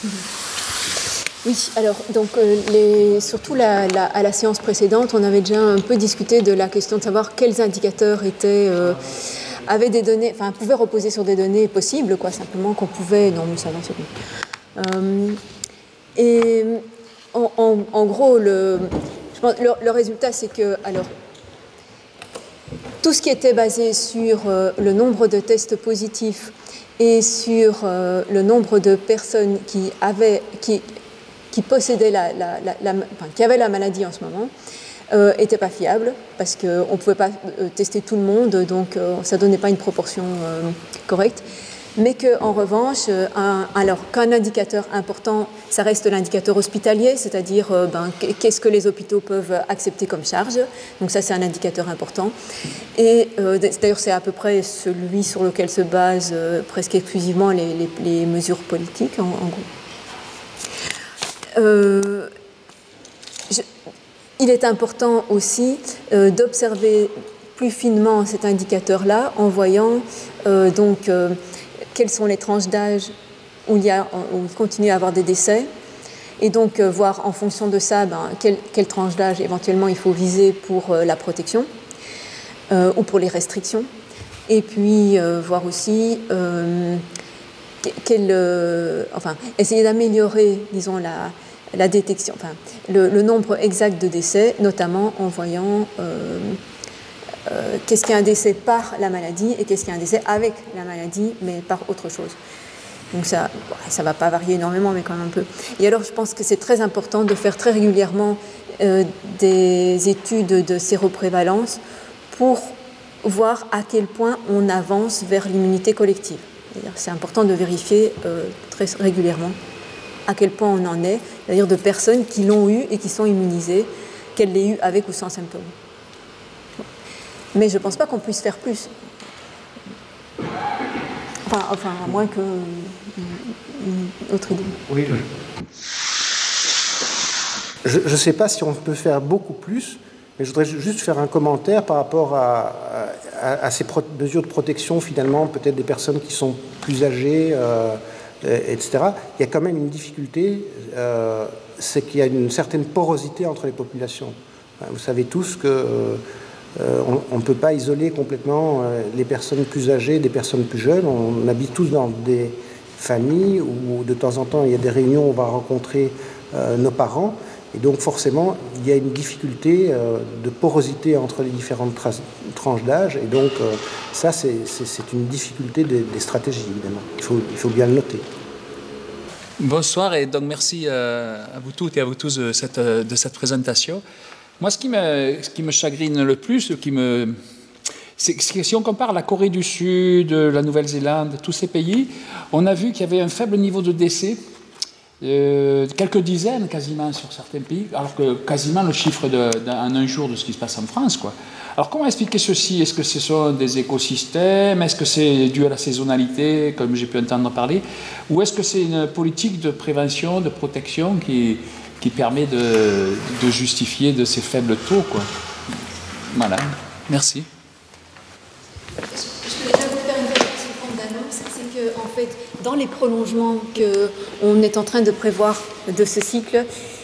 Oui, alors, donc, euh, les, surtout la, la, à la séance précédente, on avait déjà un peu discuté de la question de savoir quels indicateurs étaient, euh, avaient des données, enfin, pouvaient reposer sur des données possibles, quoi, simplement qu'on pouvait. Non, mais ça va, c'est bon. Euh, et en, en, en gros, le, je pense, le, le résultat, c'est que, alors, tout ce qui était basé sur euh, le nombre de tests positifs et sur euh, le nombre de personnes qui avaient, qui, qui possédaient la, la, la, la, enfin, qui avaient la maladie en ce moment, euh, n'était pas fiable parce qu'on ne pouvait pas euh, tester tout le monde, donc euh, ça ne donnait pas une proportion euh, correcte. Mais qu'en revanche, un, alors qu'un indicateur important, ça reste l'indicateur hospitalier, c'est-à-dire euh, ben, qu'est-ce que les hôpitaux peuvent accepter comme charge. Donc ça, c'est un indicateur important. Et euh, d'ailleurs, c'est à peu près celui sur lequel se basent euh, presque exclusivement les, les, les mesures politiques, en, en gros. Euh, je, il est important aussi euh, d'observer plus finement cet indicateur-là en voyant euh, donc euh, quelles sont les tranches d'âge où il, y a, où il continue à avoir des décès, et donc euh, voir en fonction de ça ben, quelle, quelle tranche d'âge éventuellement il faut viser pour euh, la protection euh, ou pour les restrictions, et puis euh, voir aussi euh, quel, euh, enfin, essayer d'améliorer, disons, la, la détection, enfin, le, le nombre exact de décès, notamment en voyant euh, Euh, qu'est-ce qui est un décès par la maladie et qu'est-ce qui est un décès avec la maladie, mais par autre chose. Donc ça ça ne va pas varier énormément, mais quand même un peu. Et alors, je pense que c'est très important de faire très régulièrement euh, des études de séroprévalence pour voir à quel point on avance vers l'immunité collective. C'est important de vérifier euh, très régulièrement à quel point on en est, c'est-à-dire de personnes qui l'ont eu et qui sont immunisées, qu'elles l'aient eu avec ou sans symptômes. Mais je ne pense pas qu'on puisse faire plus. Enfin, enfin à moins que une autre idée. Oui. Je ne sais pas si on peut faire beaucoup plus, mais je voudrais juste faire un commentaire par rapport à, à, à ces mesures de protection, finalement, peut-être des personnes qui sont plus âgées, euh, et cetera. Il y a quand même une difficulté, euh, c'est qu'il y a une certaine porosité entre les populations. Vous savez tous que... Euh, Euh, on ne peut pas isoler complètement euh, les personnes plus âgées des personnes plus jeunes. On, on habite tous dans des familles où de temps en temps il y a des réunions où on va rencontrer euh, nos parents, et donc forcément il y a une difficulté euh, de porosité entre les différentes tranches d'âge, et donc euh, ça c'est, c'est, c'est une difficulté des, des stratégies, évidemment. Il faut, il faut bien le noter. Bonsoir, et donc merci euh, à vous toutes et à vous tous de cette, de cette présentation. Moi, ce qui, me, ce qui me chagrine le plus, ce qui me, c'est que si on compare la Corée du Sud, la Nouvelle-Zélande, tous ces pays, on a vu qu'il y avait un faible niveau de décès, euh, quelques dizaines quasiment sur certains pays, alors que quasiment le chiffre en un jour de ce qui se passe en France, quoi. Alors comment expliquer ceci? Est-ce que ce sont des écosystèmes? Est-ce que c'est dû à la saisonnalité, comme j'ai pu entendre parler? Ou est-ce que c'est une politique de prévention, de protection qui... qui permet de, de justifier de ces faibles taux, quoi. Voilà. Merci. Je peux déjà vous faire une réponse sous forme d'annonce. C'est que, en fait, dans les prolongements qu'on est en train de prévoir de ce cycle,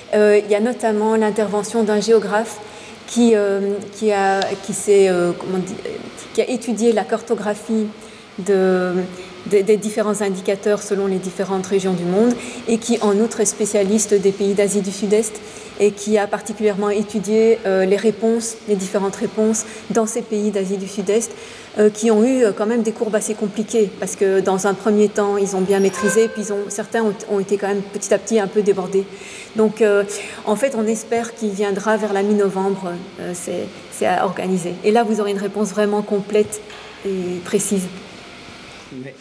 Euh, il y a notamment l'intervention d'un géographe qui, euh, qui, a, qui, s'est, euh, comment dire, qui a étudié la cartographie de, de, des différents indicateurs selon les différentes régions du monde et qui en outre est spécialiste des pays d'Asie du Sud-Est et qui a particulièrement étudié euh, les réponses, les différentes réponses dans ces pays d'Asie du Sud-Est euh, qui ont eu euh, quand même des courbes assez compliquées parce que dans un premier temps ils ont bien maîtrisé puis ils ont, certains ont, ont été quand même petit à petit un peu débordés. Donc euh, en fait on espère qu'il viendra vers la mi-novembre, euh, c'est, c'est à organiser. Et là vous aurez une réponse vraiment complète et précise. Mais,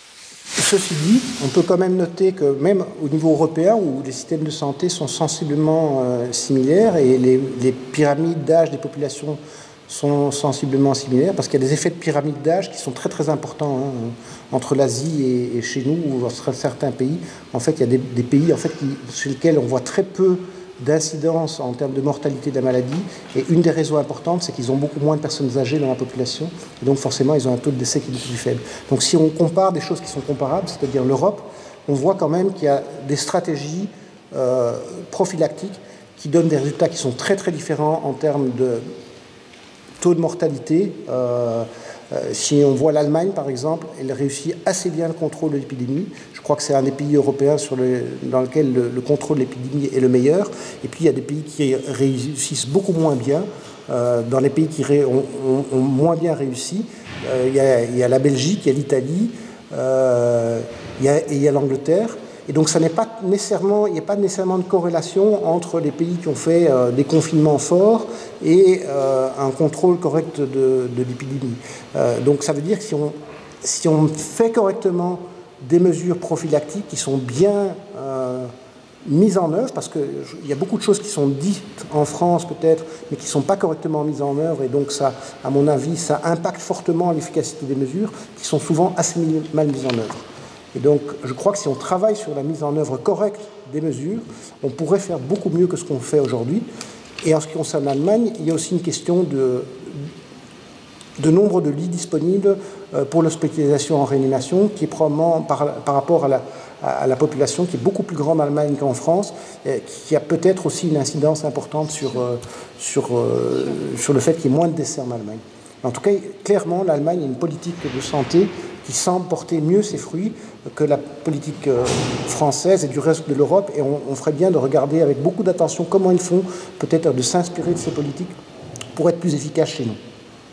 ceci dit, on peut quand même noter que même au niveau européen, où les systèmes de santé sont sensiblement euh, similaires et les, les pyramides d'âge des populations sont sensiblement similaires, parce qu'il y a des effets de pyramide d'âge qui sont très très importants hein, entre l'Asie et, et chez nous, ou dans certains pays. En fait, il y a des, des pays en fait, qui, chez lesquels on voit très peu d'incidence en termes de mortalité de la maladie. Et une des raisons importantes, c'est qu'ils ont beaucoup moins de personnes âgées dans la population. Et donc forcément, ils ont un taux de décès qui est beaucoup plus faible. Donc si on compare des choses qui sont comparables, c'est-à-dire l'Europe, on voit quand même qu'il y a des stratégies euh, prophylactiques qui donnent des résultats qui sont très très différents en termes de taux de mortalité. Euh, euh, si on voit l'Allemagne, par exemple, elle réussit assez bien le contrôle de l'épidémie. Je crois que c'est un des pays européens sur le, dans lequel le, le contrôle de l'épidémie est le meilleur. Et puis, il y a des pays qui réussissent beaucoup moins bien. Euh, dans les pays qui ré, ont, ont, ont moins bien réussi, euh, il, y a, il y a la Belgique, il y a l'Italie, euh, il y a, et il y a l'Angleterre. Et donc, ça n'est pas nécessairement, il n'y a pas nécessairement de corrélation entre les pays qui ont fait euh, des confinements forts et euh, un contrôle correct de, de l'épidémie. Euh, donc, ça veut dire que si on, si on fait correctement des mesures prophylactiques qui sont bien euh, mises en œuvre, parce qu'il y a beaucoup de choses qui sont dites en France peut-être, mais qui ne sont pas correctement mises en œuvre, et donc ça, à mon avis, ça impacte fortement l'efficacité des mesures, qui sont souvent assez mal mises en œuvre. Et donc, je crois que si on travaille sur la mise en œuvre correcte des mesures, on pourrait faire beaucoup mieux que ce qu'on fait aujourd'hui. Et en ce qui concerne l'Allemagne, il y a aussi une question de, de nombre de lits disponibles pour l'hospitalisation en réanimation, qui est probablement par, par rapport à la, à la population, qui est beaucoup plus grande en Allemagne qu'en France, qui a peut-être aussi une incidence importante sur, sur, sur le fait qu'il y ait moins de décès en Allemagne. En tout cas, clairement, l'Allemagne a une politique de santé qui semble porter mieux ses fruits que la politique française et du reste de l'Europe. Et on, on ferait bien de regarder avec beaucoup d'attention comment ils font, peut-être de s'inspirer de ces politiques pour être plus efficaces chez nous.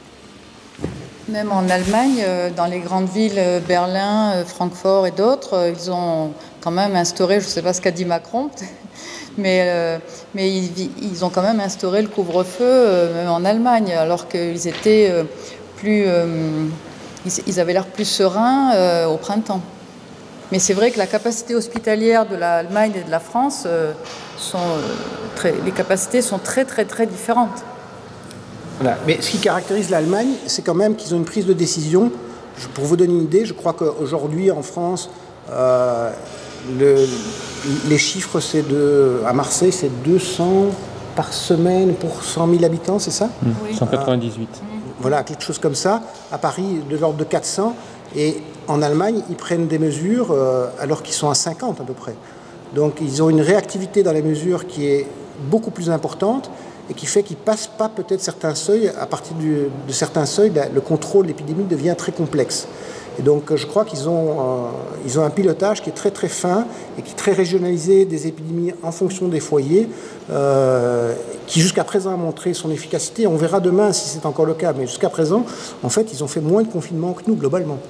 Même en Allemagne, dans les grandes villes, Berlin, Francfort et d'autres, ils ont quand même instauré, je ne sais pas ce qu'a dit Macron, mais, euh, mais ils, ils ont quand même instauré le couvre-feu euh, même en Allemagne, alors qu'ils étaient euh, plus... Euh, ils avaient l'air plus sereins euh, au printemps. Mais c'est vrai que la capacité hospitalière de l'Allemagne et de la France, euh, sont, euh, très, les capacités sont très très très différentes. Voilà. Mais ce qui caractérise l'Allemagne, c'est quand même qu'ils ont une prise de décision. Pour vous donner une idée, je crois qu'aujourd'hui en France, euh, le, les chiffres, c'est de, à Marseille, c'est deux cents par semaine pour cent mille habitants, c'est ça ? Oui. cent quatre-vingt-dix-huit. Euh, voilà, quelque chose comme ça. À Paris, de l'ordre de quatre cents. Et en Allemagne, ils prennent des mesures euh, alors qu'ils sont à cinquante à peu près. Donc ils ont une réactivité dans les mesures qui est beaucoup plus importante et qui fait qu'ils ne passent pas peut-être certains seuils. À partir du, de certains seuils, le contrôle de l'épidémie devient très complexe. Et donc je crois qu'ils ont, euh, ils ont un pilotage qui est très très fin et qui est très régionalisé des épidémies en fonction des foyers, euh, qui jusqu'à présent a montré son efficacité. On verra demain si c'est encore le cas, mais jusqu'à présent, en fait, ils ont fait moins de confinement que nous globalement.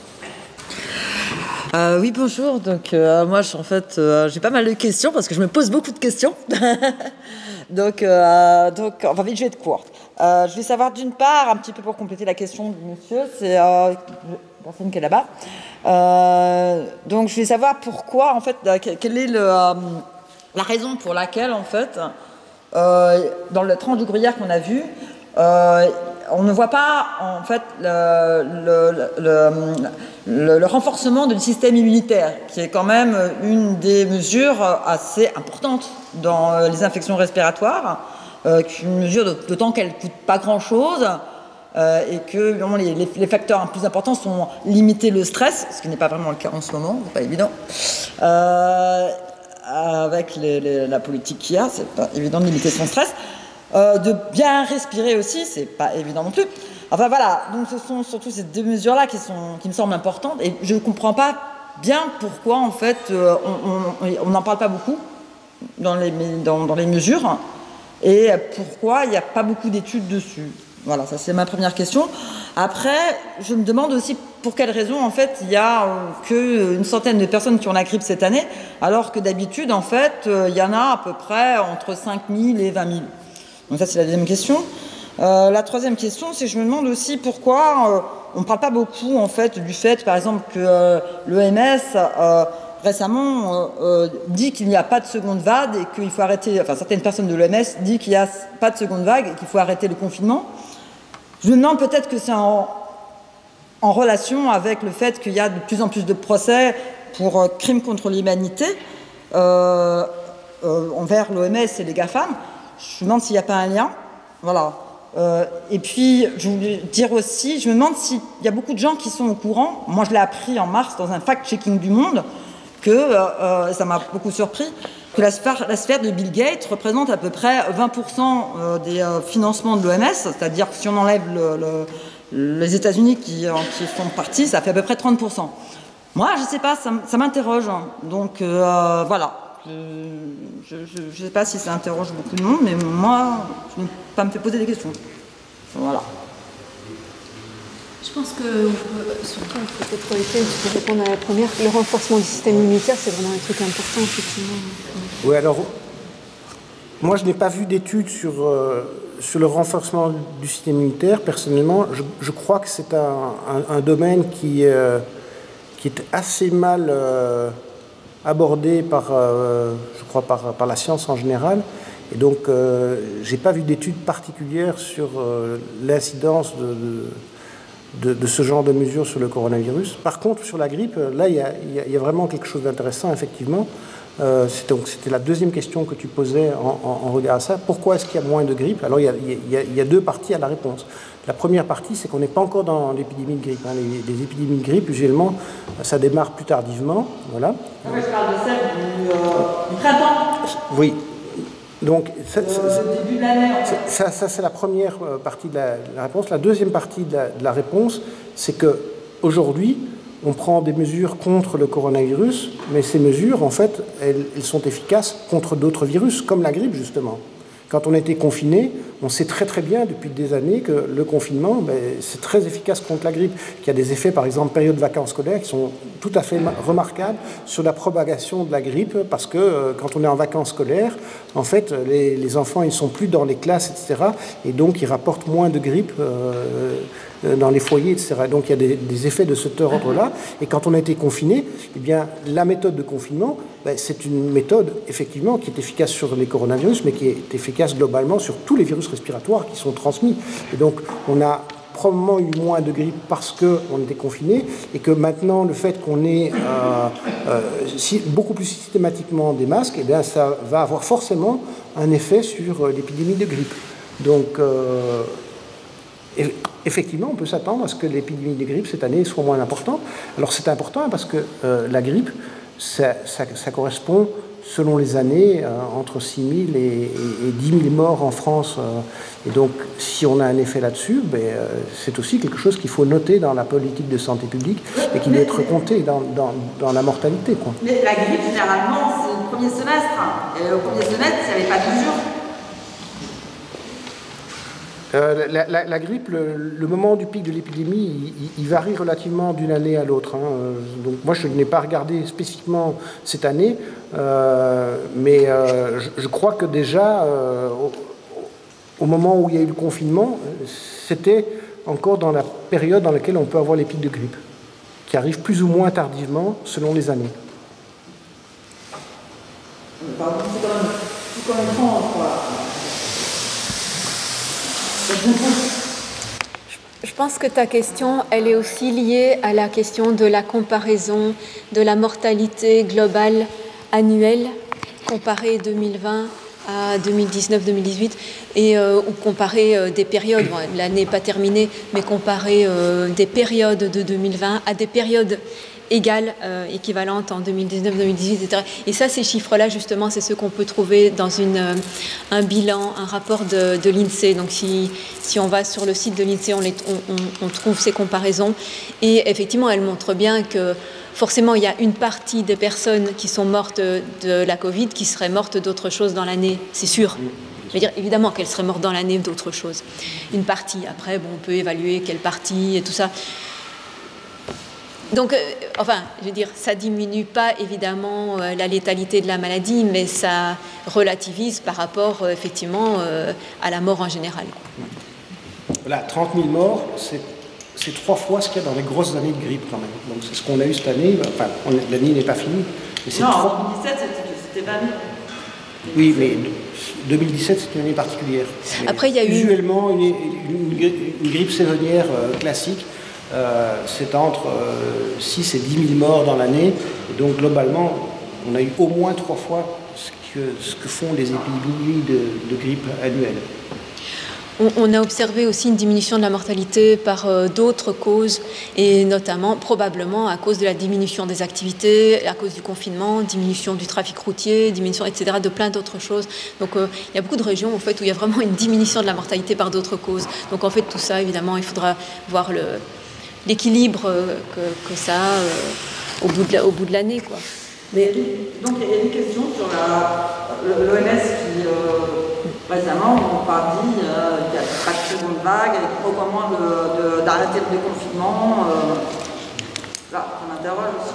Euh, oui, bonjour. Donc, euh, moi, en fait, euh, j'ai pas mal de questions parce que je me pose beaucoup de questions. donc, euh, donc, enfin, vite, je vais être courte. Euh, je vais savoir d'une part, un petit peu pour compléter la question du monsieur, c'est euh, la personne qui est là-bas. Euh, donc, je vais savoir pourquoi, en fait, quelle est le, euh, la raison pour laquelle, en fait, euh, dans le tranche du gruyère qu'on a vu, euh, on ne voit pas, en fait, le, le, le, le, le renforcement du système immunitaire, qui est quand même une des mesures assez importantes dans les infections respiratoires, euh, une mesure d'autant qu'elle ne coûte pas grand-chose, euh, et que vraiment, les, les, les facteurs plus importants sont limiter le stress, ce qui n'est pas vraiment le cas en ce moment, c'est pas évident. Euh, avec les, les, la politique qu'il y a, c'est pas évident de limiter son stress. Euh, de bien respirer aussi, c'est pas évident non plus. Enfin voilà, donc ce sont surtout ces deux mesures-là qui, sont, qui me semblent importantes, et je ne comprends pas bien pourquoi en fait euh, on n'en parle pas beaucoup dans les, dans, dans les mesures, et pourquoi il n'y a pas beaucoup d'études dessus. Voilà, ça c'est ma première question. Après, je me demande aussi pour quelles raisons en fait il y a euh, qu'une centaine de personnes qui ont la grippe cette année, alors que d'habitude en fait euh, il y en a à peu près entre cinq mille et vingt mille. Donc ça c'est la deuxième question. Euh, la troisième question, c'est que je me demande aussi pourquoi euh, on ne parle pas beaucoup en fait du fait, par exemple, que euh, l'O M S euh, récemment euh, euh, dit qu'il n'y a pas de seconde vague et qu'il faut arrêter. Enfin, certaines personnes de l'O M S disent qu'il n'y a pas de seconde vague et qu'il faut arrêter le confinement. Je me demande peut-être que c'est en, en relation avec le fait qu'il y a de plus en plus de procès pour euh, crimes contre l'humanité euh, euh, envers l'O M S et les GAFAM. Je me demande s'il n'y a pas un lien. Voilà. Euh, et puis, je voulais dire aussi, je me demande s'il y a beaucoup de gens qui sont au courant, moi je l'ai appris en mars dans un fact-checking du Monde, que, euh, ça m'a beaucoup surpris, que la sphère, la sphère de Bill Gates représente à peu près vingt pour cent des euh, financements de l'O M S, c'est-à-dire que si on enlève le, le, les États-Unis qui, euh, qui font partie, ça fait à peu près trente pour cent. Moi, je ne sais pas, ça, ça m'interroge. Hein. Donc, euh, voilà. Je ne sais pas si ça interroge beaucoup de monde, mais moi, je n'ai pas me fait poser des questions. Voilà. Je pense que, surtout, peut-être Étienne, tu peux répondre à la première. Le renforcement du système immunitaire, c'est vraiment un truc important, effectivement. Oui, alors, moi, je n'ai pas vu d'études sur, euh, sur le renforcement du système immunitaire. Personnellement, je, je crois que c'est un, un, un domaine qui, euh, qui est assez mal... Euh, abordé par, euh, je crois, par, par la science en général. Et donc, euh, je n'ai pas vu d'études particulières sur euh, l'incidence de, de, de, de ce genre de mesures sur le coronavirus. Par contre, sur la grippe, là, il y a, il y a vraiment quelque chose d'intéressant, effectivement. Euh, c'était la deuxième question que tu posais en, en, en regard à ça. Pourquoi est-ce qu'il y a moins de grippe? Alors, il y, a, il, y a, il y a deux parties à la réponse. La première partie, c'est qu'on n'est pas encore dans l'épidémie de grippe. Hein. Les, les épidémies de grippe, usuellement, ça démarre plus tardivement. Voilà. Ah oui, je parle de celle du, euh, du printemps. Oui. Donc, ça, euh, début de l'année. Ça, ça c'est la première partie de la, de la réponse. La deuxième partie de la, de la réponse, c'est qu'aujourd'hui, on prend des mesures contre le coronavirus, mais ces mesures, en fait, elles, elles sont efficaces contre d'autres virus, comme la grippe, justement. Quand on était confiné, on sait très très bien depuis des années que le confinement, ben, c'est très efficace contre la grippe, qu'il y a des effets, par exemple, période de vacances scolaires, qui sont tout à fait remarquables sur la propagation de la grippe, parce que euh, quand on est en vacances scolaires, en fait, les, les enfants, ils ne sont plus dans les classes, et cetera, et donc ils rapportent moins de grippe euh, dans les foyers, et cetera. Donc il y a des, des effets de cet ordre-là, et quand on a été confiné, eh bien, la méthode de confinement, ben, c'est une méthode, effectivement, qui est efficace sur les coronavirus, mais qui est efficace globalement sur tous les virus respiratoires qui sont transmis. Et donc, on a probablement eu moins de grippe parce qu'on était confiné, et que maintenant, le fait qu'on ait euh, euh, si, beaucoup plus systématiquement des masques, eh bien, ça va avoir forcément un effet sur euh, l'épidémie de grippe. Donc, euh, effectivement, on peut s'attendre à ce que l'épidémie de grippe cette année soit moins importante. Alors, c'est important parce que euh, la grippe, ça, ça, ça correspond, selon les années, euh, entre six mille et, et, et dix mille morts en France. Euh, et donc, si on a un effet là-dessus, ben, euh, c'est aussi quelque chose qu'il faut noter dans la politique de santé publique et qui doit être compté dans, dans, dans la mortalité, quoi. Mais la grippe, généralement, c'est le premier semestre. Et au premier semestre, il n'y avait pas de mesure. Euh, la, la, la grippe, le, le moment du pic de l'épidémie, il, il varie relativement d'une année à l'autre. Hein. Donc moi, je n'ai pas regardé spécifiquement cette année, euh, mais euh, je, je crois que déjà, euh, au, au moment où il y a eu le confinement, c'était encore dans la période dans laquelle on peut avoir les pics de grippe, qui arrivent plus ou moins tardivement selon les années. Pardon, c'est quand même tout comme étrange, quoi. Je pense que ta question, elle est aussi liée à la question de la comparaison de la mortalité globale annuelle, comparée deux mille vingt à deux mille dix-neuf deux mille dix-huit, et, euh, ou comparer euh, des périodes, bon, l'année n'est pas terminée, mais comparer euh, des périodes de deux mille vingt à des périodes égale, euh, équivalente en deux mille dix-neuf deux mille dix-huit, et cetera. Et ça, ces chiffres-là, justement, c'est ce qu'on peut trouver dans une, euh, un bilan, un rapport de, de l'INSEE. Donc, si, si on va sur le site de l'INSEE, on, les, on, on, on trouve ces comparaisons. Et effectivement, elles montrent bien que forcément, il y a une partie des personnes qui sont mortes de la Covid qui seraient mortes d'autre chose dans l'année, c'est sûr. Je veux dire, évidemment qu'elles seraient mortes dans l'année d'autre chose. Une partie. Après, bon, on peut évaluer quelle partie et tout ça. Donc, euh, enfin, je veux dire, ça diminue pas évidemment euh, la létalité de la maladie, mais ça relativise par rapport, euh, effectivement, euh, à la mort en général. Voilà, trente mille morts, c'est... C'est trois fois ce qu'il y a dans les grosses années de grippe quand même. Donc c'est ce qu'on a eu cette année. Enfin, l'année n'est pas finie. Mais non, trois... en deux mille dix-sept, c'était pas mieux. Oui, mais deux mille dix-sept, c'est une année particulière. Mais après, il y a eu... Usuellement, une, une, une grippe saisonnière euh, classique, euh, c'est entre euh, six et dix mille morts dans l'année. Et donc, globalement, on a eu au moins trois fois ce que, ce que font les épidémies de, de grippe annuelles. On a observé aussi une diminution de la mortalité par euh, d'autres causes, et notamment, probablement, à cause de la diminution des activités, à cause du confinement, diminution du trafic routier, diminution, et cetera, de plein d'autres choses. Donc, euh, il y a beaucoup de régions, en fait, où il y a vraiment une diminution de la mortalité par d'autres causes. Donc, en fait, tout ça, évidemment, il faudra voir le, l'équilibre euh, que, que ça a euh, au bout de, la, au bout de l'année, quoi. Mais, donc, il y a une question sur l'O M S qui... Euh... Récemment, on parle dit qu'il euh, n'y a pas de seconde vague, et qu'on recommande de, d'arrêter le déconfinement. Euh, là, on interroge aussi.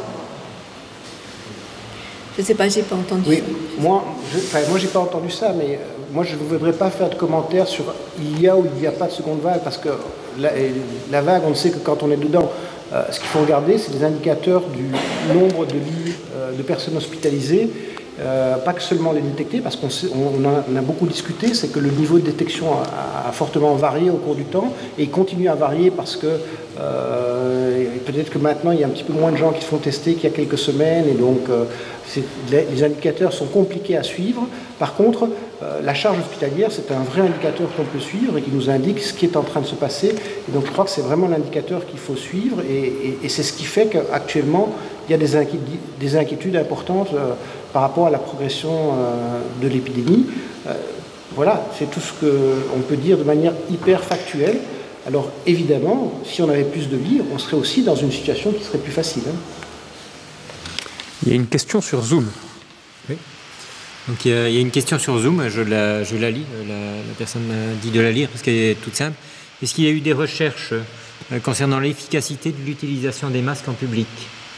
Je ne sais pas, j'ai pas entendu. Oui, moi, je, enfin, moi, j'ai pas entendu ça, mais euh, moi, je ne voudrais pas faire de commentaires sur il y a ou il n'y a pas de seconde vague, parce que la, la vague, on sait que quand on est dedans, euh, ce qu'il faut regarder, c'est les indicateurs du nombre de lits euh, de personnes hospitalisées. Euh, pas que seulement les détecter, parce qu'on sait, on, a, on a beaucoup discuté, c'est que le niveau de détection a, a fortement varié au cours du temps, et il continue à varier parce que euh, peut-être que maintenant il y a un petit peu moins de gens qui se font tester qu'il y a quelques semaines, et donc euh, c'est, les, les indicateurs sont compliqués à suivre. Par contre, euh, la charge hospitalière, c'est un vrai indicateur qu'on peut suivre et qui nous indique ce qui est en train de se passer. Et donc je crois que c'est vraiment l'indicateur qu'il faut suivre, et, et, et c'est ce qui fait qu'actuellement il y a des, inquiétudes, des inquiétudes importantes euh, par rapport à la progression euh, de l'épidémie. Euh, voilà, c'est tout ce qu'on peut dire de manière hyper factuelle. Alors évidemment, si on avait plus de lits, on serait aussi dans une situation qui serait plus facile. Hein. Il y a une question sur Zoom. Oui. Donc il y, a, il y a une question sur Zoom, je la, je la lis, la, la personne m'a dit de la lire parce qu'elle est toute simple. Est-ce qu'il y a eu des recherches euh, concernant l'efficacité de l'utilisation des masques en public ?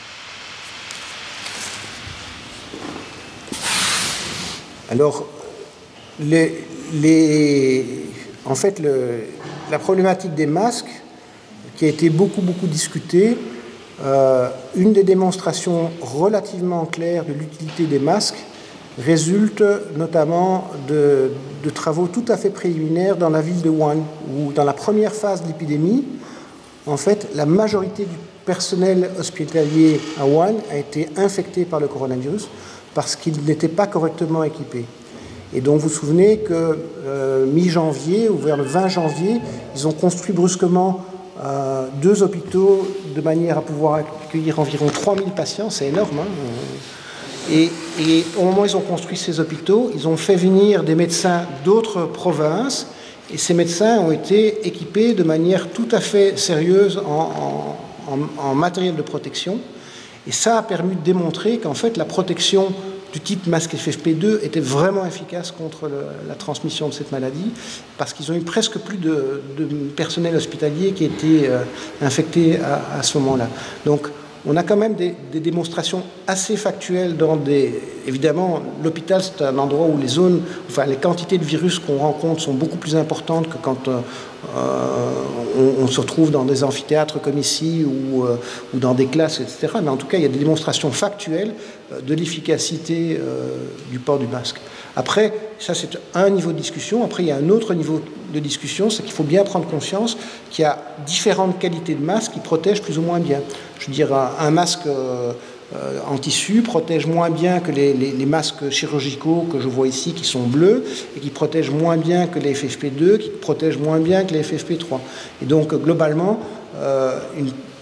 Alors, les, les, en fait, le, la problématique des masques, qui a été beaucoup, beaucoup discutée, euh, une des démonstrations relativement claires de l'utilité des masques résulte notamment de, de travaux tout à fait préliminaires dans la ville de Wuhan, où dans la première phase de l'épidémie, en fait, la majorité du personnel hospitalier à Wuhan a été infecté par le coronavirus, parce qu'ils n'étaient pas correctement équipés. Et donc vous vous souvenez que euh, mi-janvier, ou vers le vingt janvier, ils ont construit brusquement euh, deux hôpitaux de manière à pouvoir accueillir environ trois mille patients, c'est énorme. Hein, et, et au moment où ils ont construit ces hôpitaux, ils ont fait venir des médecins d'autres provinces, et ces médecins ont été équipés de manière tout à fait sérieuse en, en, en, en matériel de protection. Et ça a permis de démontrer qu'en fait, la protection du type masque F F P deux était vraiment efficace contre le, la transmission de cette maladie, parce qu'ils ont eu presque plus de, de personnel hospitalier qui était euh, infecté à, à ce moment-là. Donc, on a quand même des, des démonstrations assez factuelles dans des... Évidemment, l'hôpital, c'est un endroit où les zones, enfin, les quantités de virus qu'on rencontre sont beaucoup plus importantes que quand euh, on, on se retrouve dans des amphithéâtres comme ici ou, euh, ou dans des classes, et cetera. Mais en tout cas, il y a des démonstrations factuelles euh, de l'efficacité euh, du port du masque. Après, ça c'est un niveau de discussion. Après, il y a un autre niveau de discussion, c'est qu'il faut bien prendre conscience qu'il y a différentes qualités de masques qui protègent plus ou moins bien. Je veux dire, un, un masque euh, euh, en tissu protège moins bien que les, les, les masques chirurgicaux que je vois ici qui sont bleus, et qui protègent moins bien que les F F P deux, qui protègent moins bien que les F F P trois. Et donc, globalement, euh, une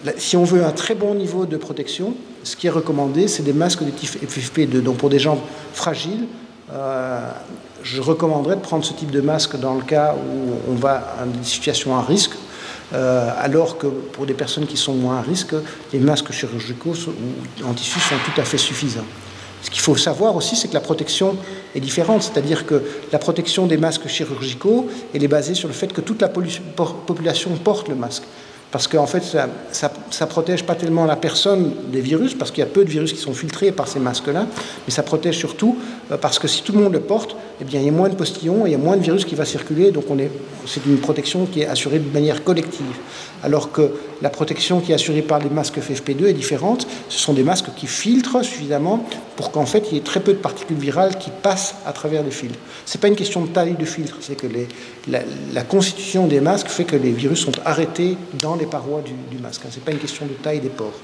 si on veut un très bon niveau de protection, ce qui est recommandé, c'est des masques de type F F P deux. Donc pour des jambes fragiles, euh, je recommanderais de prendre ce type de masque dans le cas où on va à des situations à risque, euh, alors que pour des personnes qui sont moins à risque, les masques chirurgicaux ou en tissu sont tout à fait suffisants. Ce qu'il faut savoir aussi, c'est que la protection est différente, c'est-à-dire que la protection des masques chirurgicaux, elle est basée sur le fait que toute la population porte le masque. Parce qu'en fait, ça ne protège pas tellement la personne des virus, parce qu'il y a peu de virus qui sont filtrés par ces masques-là, mais ça protège surtout euh, parce que si tout le monde le porte, eh bien, il y a moins de postillons, il y a moins de virus qui va circuler, donc c'est une protection qui est assurée de manière collective. Alors que la protection qui est assurée par les masques F F P deux est différente. Ce sont des masques qui filtrent suffisamment pour qu'en fait, il y ait très peu de particules virales qui passent à travers les filtres. Ce n'est pas une question de taille de filtre, c'est que les, la, la constitution des masques fait que les virus sont arrêtés dans les parois du, du masque. Ce n'est pas une question de taille des pores.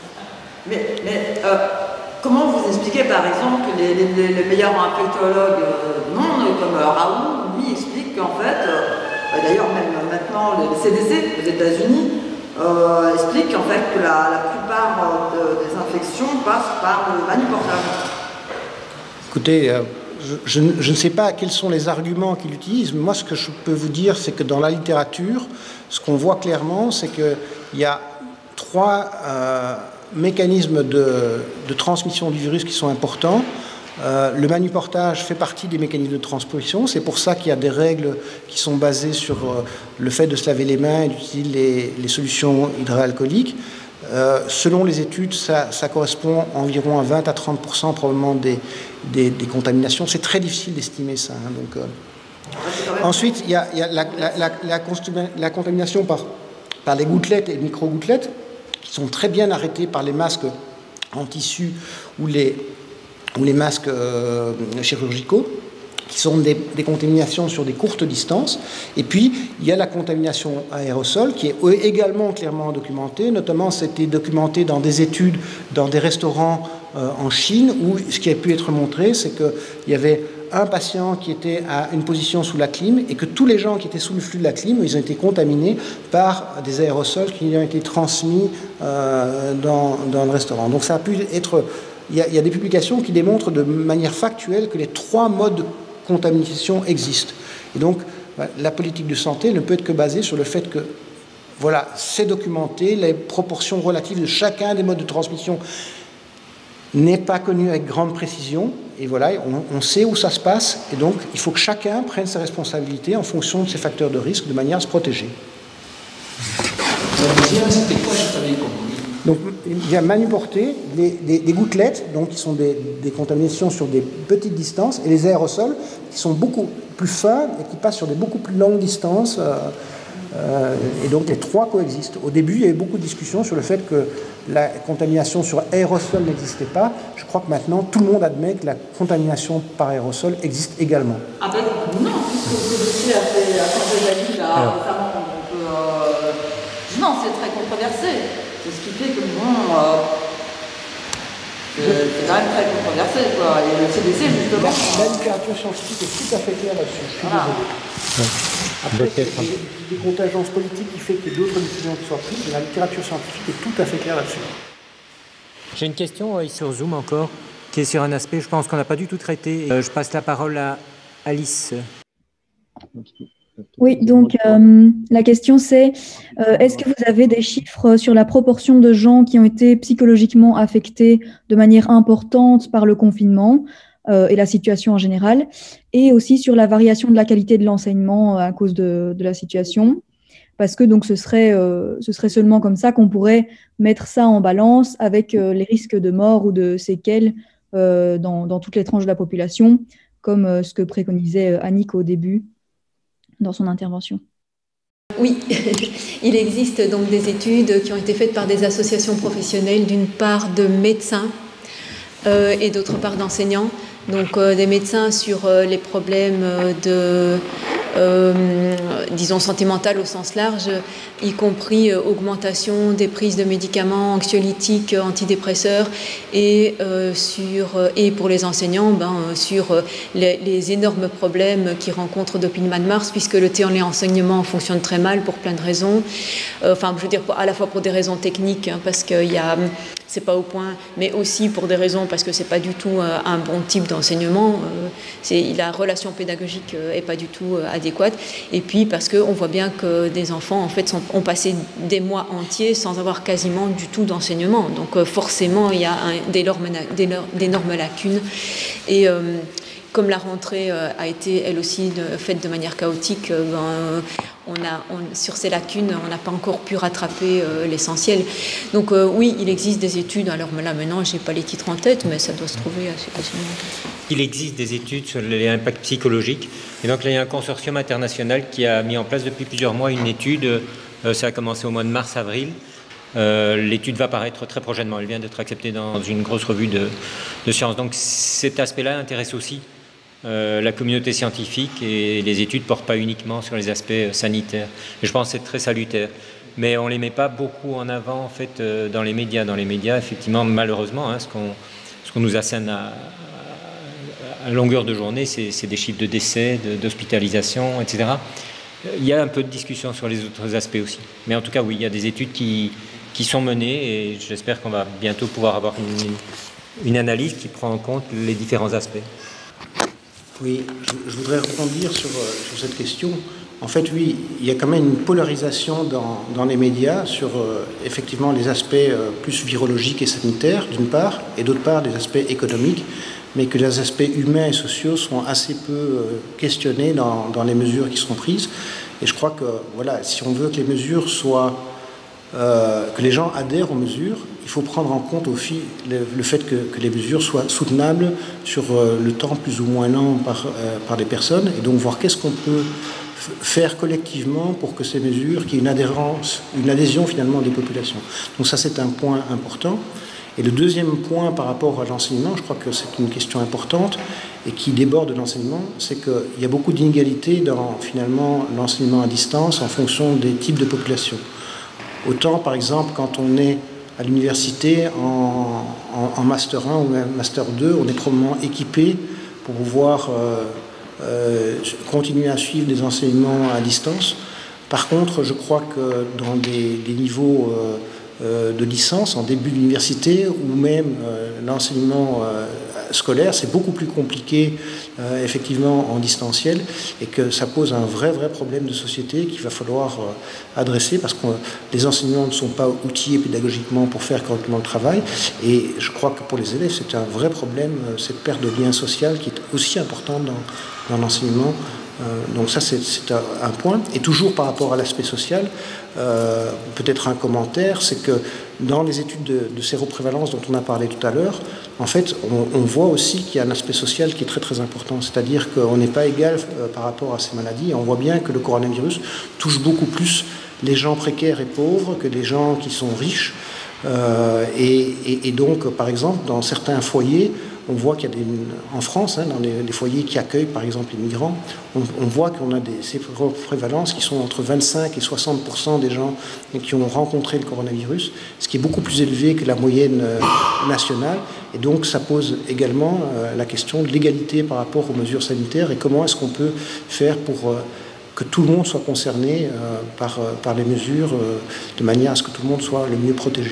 Mais, mais euh, comment vous expliquez, par exemple, que les, les, les meilleurs infectologues euh, du monde, comme euh, Raoult, lui, explique qu'en fait, euh, d'ailleurs même maintenant le C D C aux États-Unis euh, explique en fait que la, la plupart de, des infections passent par le manuportage. Écoutez, euh, je, je, je ne sais pas quels sont les arguments qu'il utilise. Moi, ce que je peux vous dire, c'est que dans la littérature, ce qu'on voit clairement, c'est qu'il y a trois euh, mécanismes de, de transmission du virus qui sont importants. Euh, le manuportage fait partie des mécanismes de transmission. C'est pour ça qu'il y a des règles qui sont basées sur euh, le fait de se laver les mains et d'utiliser les, les solutions hydroalcooliques. Euh, selon les études, ça, ça correspond environ à vingt à trente pour cent probablement des, des, des contaminations. C'est très difficile d'estimer ça. Hein, donc, euh. Ensuite, il y a, il y a la, la, la, la, la contamination par, par les gouttelettes et les micro-gouttelettes qui sont très bien arrêtées par les masques en tissu ou les, ou les masques euh, chirurgicaux, qui sont des, des contaminations sur des courtes distances. Et puis, il y a la contamination aérosol, qui est également clairement documentée. Notamment, c'était documenté dans des études, dans des restaurants euh, en Chine, où ce qui a pu être montré, c'est qu'il y avait un patient qui était à une position sous la clim, et que tous les gens qui étaient sous le flux de la clim, ils ont été contaminés par des aérosols qui ont été transmis euh, dans, dans le restaurant. Donc, ça a pu être... Il y a, il y a des publications qui démontrent de manière factuelle que les trois modes de contamination existe. Et donc, la politique de santé ne peut être que basée sur le fait que, voilà, c'est documenté, les proportions relatives de chacun des modes de transmission n'est pas connue avec grande précision, et voilà, on, on sait où ça se passe, et donc il faut que chacun prenne ses responsabilités en fonction de ses facteurs de risque, de manière à se protéger. La deuxième, c'était quoi, je savais comment. Donc, il y a manuporté, des, des, des gouttelettes, donc qui sont des, des contaminations sur des petites distances, et les aérosols, qui sont beaucoup plus fins et qui passent sur des beaucoup plus longues distances. Euh, euh, et donc, les trois coexistent. Au début, il y avait beaucoup de discussions sur le fait que la contamination sur aérosol n'existait pas. Je crois que maintenant, tout le monde admet que la contamination par aérosol existe également. Ah ben non, puisque le C D C a fait changer d'avis là, récemment. Donc, euh, non, c'est très controversé. C'est ce qui fait que, bon, euh, c'est quand même très controversé, quoi. Et le C D C, justement... La, la littérature scientifique est tout à fait claire là-dessus, je suis voilà. désolé. Après, il y a des, des contingences politiques qui font qu'il y ait d'autres décisions qui soient prises, mais la littérature scientifique est tout à fait claire là-dessus. J'ai une question euh, sur Zoom encore, qui est sur un aspect, je pense qu'on n'a pas du tout traité. Euh, je passe la parole à Alice. Oui, donc euh, la question c'est, euh, est-ce que vous avez des chiffres sur la proportion de gens qui ont été psychologiquement affectés de manière importante par le confinement euh, et la situation en général, et aussi sur la variation de la qualité de l'enseignement à cause de, de la situation, parce que donc ce serait, euh, ce serait seulement comme ça qu'on pourrait mettre ça en balance avec euh, les risques de mort ou de séquelles euh, dans, dans toutes les tranches de la population, comme euh, ce que préconisait Annick au début dans son intervention. Oui, il existe donc des études qui ont été faites par des associations professionnelles, d'une part de médecins euh, et d'autre part d'enseignants. Donc euh, des médecins sur euh, les problèmes de, euh, disons, sentimentale au sens large, y compris euh, augmentation des prises de médicaments anxiolytiques, antidépresseurs, et, euh, sur, et pour les enseignants, ben, sur les, les énormes problèmes qu'ils rencontrent depuis le mois de mars, puisque le téléenseignement fonctionne très mal pour plein de raisons. Euh, enfin, je veux dire, à la fois pour des raisons techniques, hein, parce qu'il y a... c'est pas au point, mais aussi pour des raisons parce que c'est pas du tout euh, un bon type d'enseignement, euh, c'est, la relation pédagogique euh, est pas du tout euh, adéquate, et puis parce qu'on voit bien que des enfants en fait sont, ont passé des mois entiers sans avoir quasiment du tout d'enseignement, donc euh, forcément il y a un, d'énormes, d'énormes lacunes, et euh, comme la rentrée euh, a été elle aussi de, faite de manière chaotique, euh, ben, on a, on, sur ces lacunes, on n'a pas encore pu rattraper euh, l'essentiel. Donc euh, oui, il existe des études, alors là maintenant je n'ai pas les titres en tête, mais ça doit se trouver assez facilement. Il existe des études sur l'impact psychologique, et donc là il y a un consortium international qui a mis en place depuis plusieurs mois une étude, euh, ça a commencé au mois de mars-avril. Euh, l'étude va paraître très prochainement, elle vient d'être acceptée dans une grosse revue de, de sciences. Donc cet aspect-là intéresse aussi Euh, la communauté scientifique, et les études ne portent pas uniquement sur les aspects sanitaires. Et je pense que c'est très salutaire. Mais on ne les met pas beaucoup en avant en fait, euh, dans les médias. Dans les médias, effectivement, malheureusement, hein, ce qu'on ce qu'on nous assène à, à longueur de journée, c'est des chiffres de décès, d'hospitalisation, et cetera. Il y a un peu de discussion sur les autres aspects aussi. Mais en tout cas, oui, il y a des études qui, qui sont menées, et j'espère qu'on va bientôt pouvoir avoir une, une analyse qui prend en compte les différents aspects. Oui, je, je voudrais rebondir sur, sur cette question. En fait, oui, il y a quand même une polarisation dans, dans les médias sur euh, effectivement les aspects euh, plus virologiques et sanitaires, d'une part, et d'autre part, les aspects économiques, mais que les aspects humains et sociaux sont assez peu euh, questionnés dans, dans les mesures qui sont prises. Et je crois que, voilà, si on veut que les mesures soient... Euh, que les gens adhèrent aux mesures, il faut prendre en compte aussi le, le fait que, que les mesures soient soutenables sur euh, le temps plus ou moins long par, euh, par les personnes, et donc voir qu'est-ce qu'on peut faire collectivement pour que ces mesures, qu'il y ait une adhérence, une adhésion finalement des populations. Donc ça, c'est un point important. Et le deuxième point par rapport à l'enseignement, je crois que c'est une question importante et qui déborde de l'enseignement, c'est qu'il y a beaucoup d'inégalités dans finalement l'enseignement à distance en fonction des types de populations. Autant, par exemple, quand on est à l'université en, en, en Master un ou Master deux, on est probablement équipé pour pouvoir euh, euh, continuer à suivre des enseignements à distance. Par contre, je crois que dans des, des niveaux euh, euh, de licence, en début d'université, ou même euh, l'enseignement euh, scolaire, c'est beaucoup plus compliqué, euh, effectivement, en distanciel, et que ça pose un vrai, vrai problème de société qu'il va falloir euh, adresser, parce que les enseignants ne sont pas outillés pédagogiquement pour faire correctement le travail, et je crois que pour les élèves, c'est un vrai problème, euh, cette perte de lien social qui est aussi importante dans, dans l'enseignement. Euh, donc ça, c'est un, un point. Et toujours par rapport à l'aspect social, euh, peut-être un commentaire, c'est que dans les études de, de séroprévalence dont on a parlé tout à l'heure, en fait, on, on voit aussi qu'il y a un aspect social qui est très très important, c'est-à-dire qu'on n'est pas égal euh, par rapport à ces maladies. Et on voit bien que le coronavirus touche beaucoup plus les gens précaires et pauvres que les gens qui sont riches. Euh, et, et, et donc, par exemple, dans certains foyers, on voit qu'il y a des, en France, hein, dans les, les foyers qui accueillent par exemple les migrants, on, on voit qu'on a des ces prévalences qui sont entre vingt-cinq et soixante pour cent des gens qui ont rencontré le coronavirus, ce qui est beaucoup plus élevé que la moyenne euh, nationale. Et donc ça pose également euh, la question de l'égalité par rapport aux mesures sanitaires et comment est-ce qu'on peut faire pour... Euh, que tout le monde soit concerné euh, par, euh, par les mesures euh, de manière à ce que tout le monde soit le mieux protégé.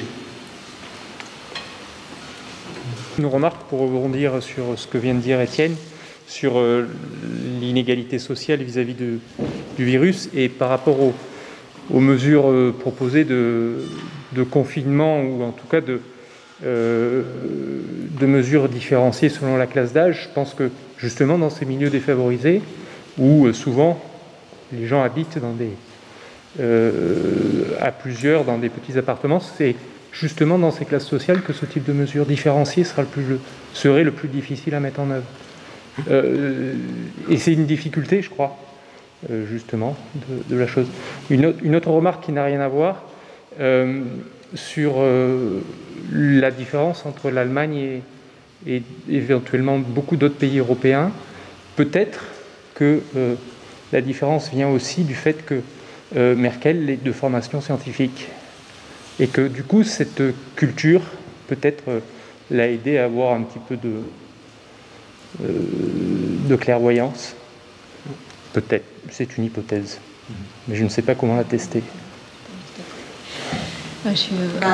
Une remarque pour rebondir sur ce que vient de dire Étienne, sur euh, l'inégalité sociale vis-à-vis de, du virus et par rapport aux, aux mesures euh, proposées de, de confinement ou en tout cas de, euh, de mesures différenciées selon la classe d'âge. Je pense que justement dans ces milieux défavorisés où euh, souvent les gens habitent dans des, euh, à plusieurs dans des petits appartements, c'est justement dans ces classes sociales que ce type de mesure différenciée sera le plus, serait le plus difficile à mettre en œuvre. Euh, et c'est une difficulté, je crois, euh, justement, de, de la chose. Une autre, une autre remarque qui n'a rien à voir euh, sur euh, la différence entre l'Allemagne et, et éventuellement beaucoup d'autres pays européens. Peut-être que euh, La différence vient aussi du fait que euh, Merkel est de formation scientifique et que du coup cette culture peut-être euh, l'a aidé à avoir un petit peu de, euh, de clairvoyance. Peut-être, c'est une hypothèse, mais je ne sais pas comment la tester. Je suis, euh,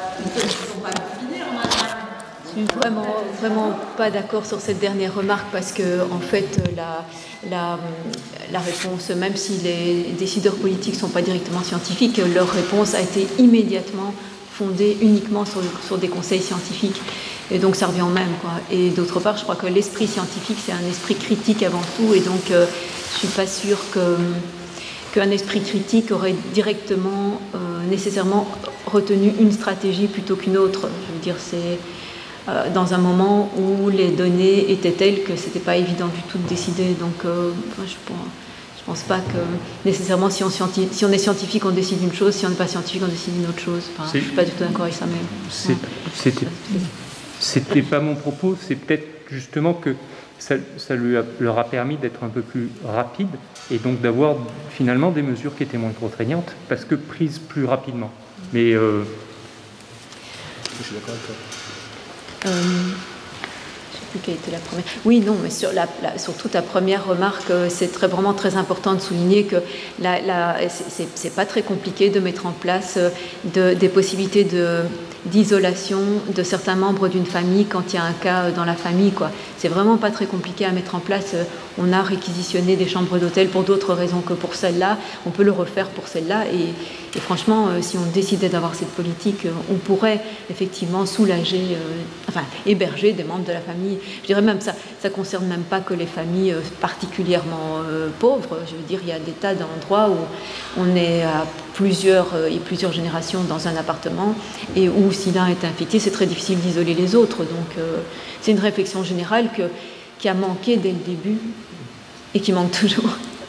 je suis vraiment, vraiment pas d'accord sur cette dernière remarque parce que en fait la, la, la réponse, même si les décideurs politiques ne sont pas directement scientifiques, leur réponse a été immédiatement fondée uniquement sur, sur des conseils scientifiques. Et donc ça revient au même, quoi. Et d'autre part, je crois que l'esprit scientifique, c'est un esprit critique avant tout, et donc euh, je ne suis pas sûre que qu'un esprit critique aurait directement, euh, nécessairement retenu une stratégie plutôt qu'une autre. Je veux dire, c'est euh, dans un moment où les données étaient telles que ce n'était pas évident du tout de décider. Donc, euh, je ne pense pas que nécessairement, si on, si on est scientifique, on décide une chose, si on n'est pas scientifique, on décide une autre chose. Enfin, je ne suis pas du tout d'accord avec ça même. C'était, c'était pas mon propos, c'est peut-être justement que ça, ça lui a, leur a permis d'être un peu plus rapide et donc d'avoir finalement des mesures qui étaient moins contraignantes parce que prises plus rapidement. Mais euh... je suis d'accord avec toi. Euh, je ne sais plus quelle était la première. Oui, non, mais sur, la, la, surtout ta première remarque, c'est très, vraiment très important de souligner que la, la, c'est, c'est pas très compliqué de mettre en place de, des possibilités de d'isolation de certains membres d'une famille quand il y a un cas dans la famille, quoi. C'est vraiment pas très compliqué à mettre en place. On a réquisitionné des chambres d'hôtel pour d'autres raisons que pour celle-là. On peut le refaire pour celle-là. Et, et franchement, si on décidait d'avoir cette politique, on pourrait effectivement soulager, euh, enfin, héberger des membres de la famille. Je dirais même ça, ça concerne même pas que les familles particulièrement euh, pauvres. Je veux dire, il y a des tas d'endroits où on est à plusieurs, euh, et plusieurs générations dans un appartement et où si l'un est infecté, c'est très difficile d'isoler les autres. Donc, euh, c'est une réflexion générale que, qui a manqué dès le début et qui manque toujours.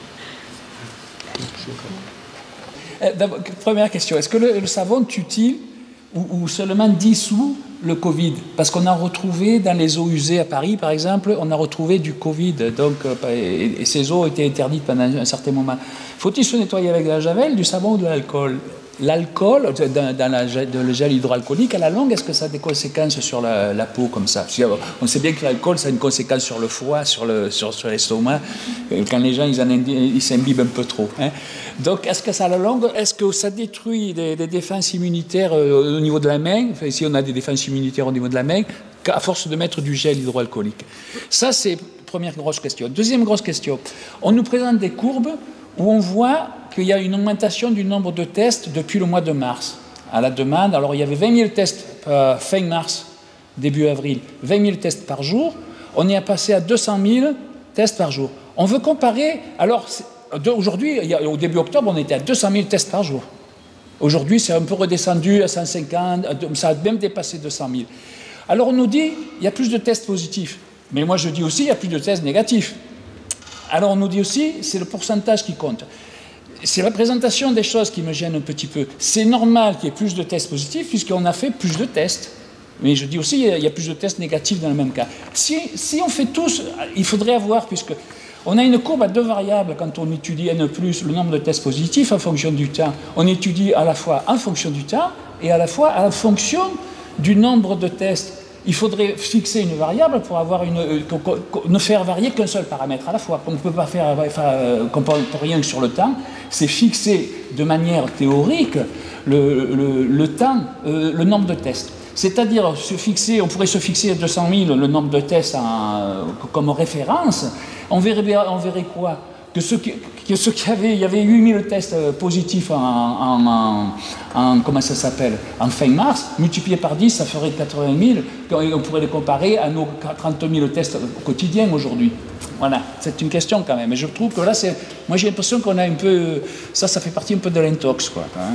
Première question, est-ce que le, le savon est utile ou, ou seulement dissout le Covid? Parce qu'on a retrouvé dans les eaux usées à Paris, par exemple, on a retrouvé du Covid, donc, et, et ces eaux étaient interdites pendant un certain moment. Faut-il se nettoyer avec de la javel, du savon ou de l'alcool? L'alcool, dans, dans la, le gel hydroalcoolique, à la longue, est-ce que ça a des conséquences sur la, la peau comme ça? On sait bien que l'alcool, ça a une conséquence sur le foie, sur, le, sur, sur l'estomac, quand les gens ils, en, ils s'imbibent un peu trop. Hein. Donc, est-ce que ça, à la longue, est-ce que ça détruit des, des défenses immunitaires au niveau de la main? Enfin, si on a des défenses immunitaires au niveau de la main, à force de mettre du gel hydroalcoolique. Ça, c'est la première grosse question. Deuxième grosse question. On nous présente des courbes où on voit qu'il y a une augmentation du nombre de tests depuis le mois de mars. À la demande, alors il y avait vingt mille tests euh, fin mars, début avril, vingt mille tests par jour. On est passé à deux cent mille tests par jour. On veut comparer, alors aujourd'hui, au début octobre, on était à deux cent mille tests par jour. Aujourd'hui, c'est un peu redescendu à cent cinquante, ça a même dépassé deux cent mille. Alors on nous dit, il y a plus de tests positifs. Mais moi je dis aussi, il y a plus de tests négatifs. Alors on nous dit aussi, c'est le pourcentage qui compte. C'est la présentation des choses qui me gêne un petit peu. C'est normal qu'il y ait plus de tests positifs puisqu'on a fait plus de tests. Mais je dis aussi, il y a plus de tests négatifs dans le même cas. Si, si on fait tous, il faudrait avoir, puisque on a une courbe à deux variables quand on étudie N plus, le nombre de tests positifs en fonction du temps. On étudie à la fois en fonction du temps et à la fois en fonction du nombre de tests. Il faudrait fixer une variable pour avoir une, euh, ne faire varier qu'un seul paramètre à la fois. On ne peut pas faire, enfin, qu'on peut rien sur le temps. C'est fixer de manière théorique le, le, le temps, euh, le nombre de tests. C'est-à-dire se fixer, on pourrait se fixer à deux cent mille le nombre de tests en, comme référence. On verrait, on verrait quoi? Que ceux qui, que ceux qui avaient, il y avait huit mille tests positifs en, en, en, en comment ça s'appelle, en fin mars, multiplié par dix, ça ferait quatre-vingt mille. On pourrait les comparer à nos trente mille tests quotidiens aujourd'hui. Voilà, c'est une question quand même. Et je trouve que là, c'est, moi j'ai l'impression qu'on a un peu, ça, ça fait partie un peu de l'intox, quoi. Hein.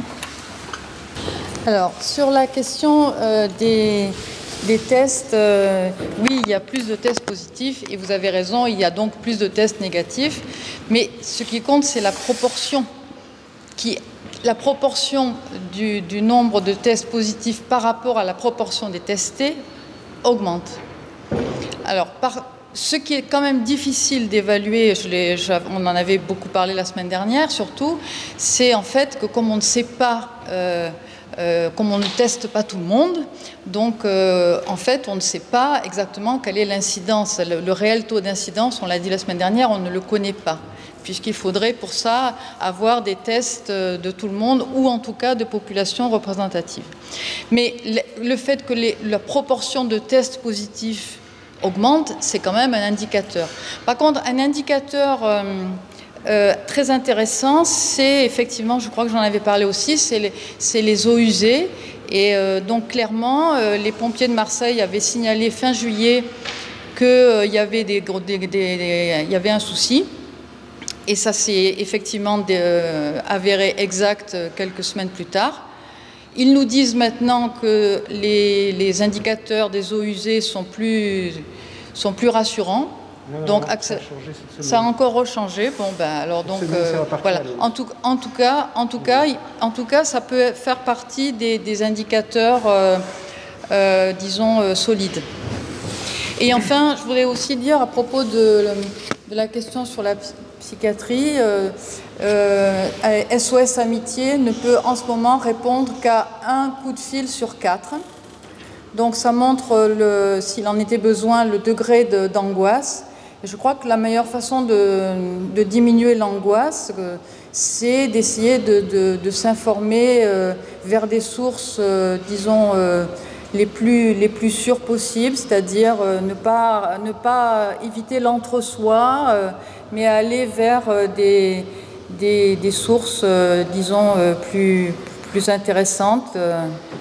Alors, sur la question euh, des... Des tests, euh, oui, il y a plus de tests positifs et vous avez raison, il y a donc plus de tests négatifs. Mais ce qui compte, c'est la proportion. Qui, la proportion du, du nombre de tests positifs par rapport à la proportion des testés augmente. Alors, par, ce qui est quand même difficile d'évaluer, on en avait beaucoup parlé la semaine dernière surtout, c'est en fait que comme on ne sait pas, euh, euh, comme on ne teste pas tout le monde, donc euh, en fait on ne sait pas exactement quelle est l'incidence, le, le réel taux d'incidence, on l'a dit la semaine dernière, on ne le connaît pas, puisqu'il faudrait pour ça avoir des tests de tout le monde ou en tout cas de populations représentatives. Mais le, le fait que les, la proportion de tests positifs augmente, c'est quand même un indicateur. Par contre, un indicateur euh, euh, très intéressant, c'est effectivement, je crois que j'en avais parlé aussi, c'est les, c'est les eaux usées. Et euh, donc clairement, euh, les pompiers de Marseille avaient signalé fin juillet qu'il euh, y avait des, des, des, des, il y avait un souci. Et ça s'est effectivement euh, avéré exact quelques semaines plus tard. Ils nous disent maintenant que les, les indicateurs des eaux usées sont plus, sont plus rassurants. Non, non, donc, non, ça, a changé cette ça a encore rechangé. Bon, ben alors donc euh, voilà. En tout, en tout cas, en tout cas, en tout cas, ça peut faire partie des, des indicateurs, euh, euh, disons, euh, solides. Et enfin, je voudrais aussi dire à propos de, de la question sur la psychiatrie, euh, euh, S O S Amitié ne peut en ce moment répondre qu'à un coup de fil sur quatre. Donc ça montre, s'il en était besoin, le degré de, d'angoisse. Et je crois que la meilleure façon de, de diminuer l'angoisse, c'est d'essayer de, de, de s'informer euh, vers des sources, euh, disons, euh, les plus, les plus sûres possibles, c'est-à-dire euh, ne pas, ne pas éviter l'entre-soi, euh, mais aller vers euh, des, des, des sources, euh, disons, euh, plus, plus intéressantes, euh,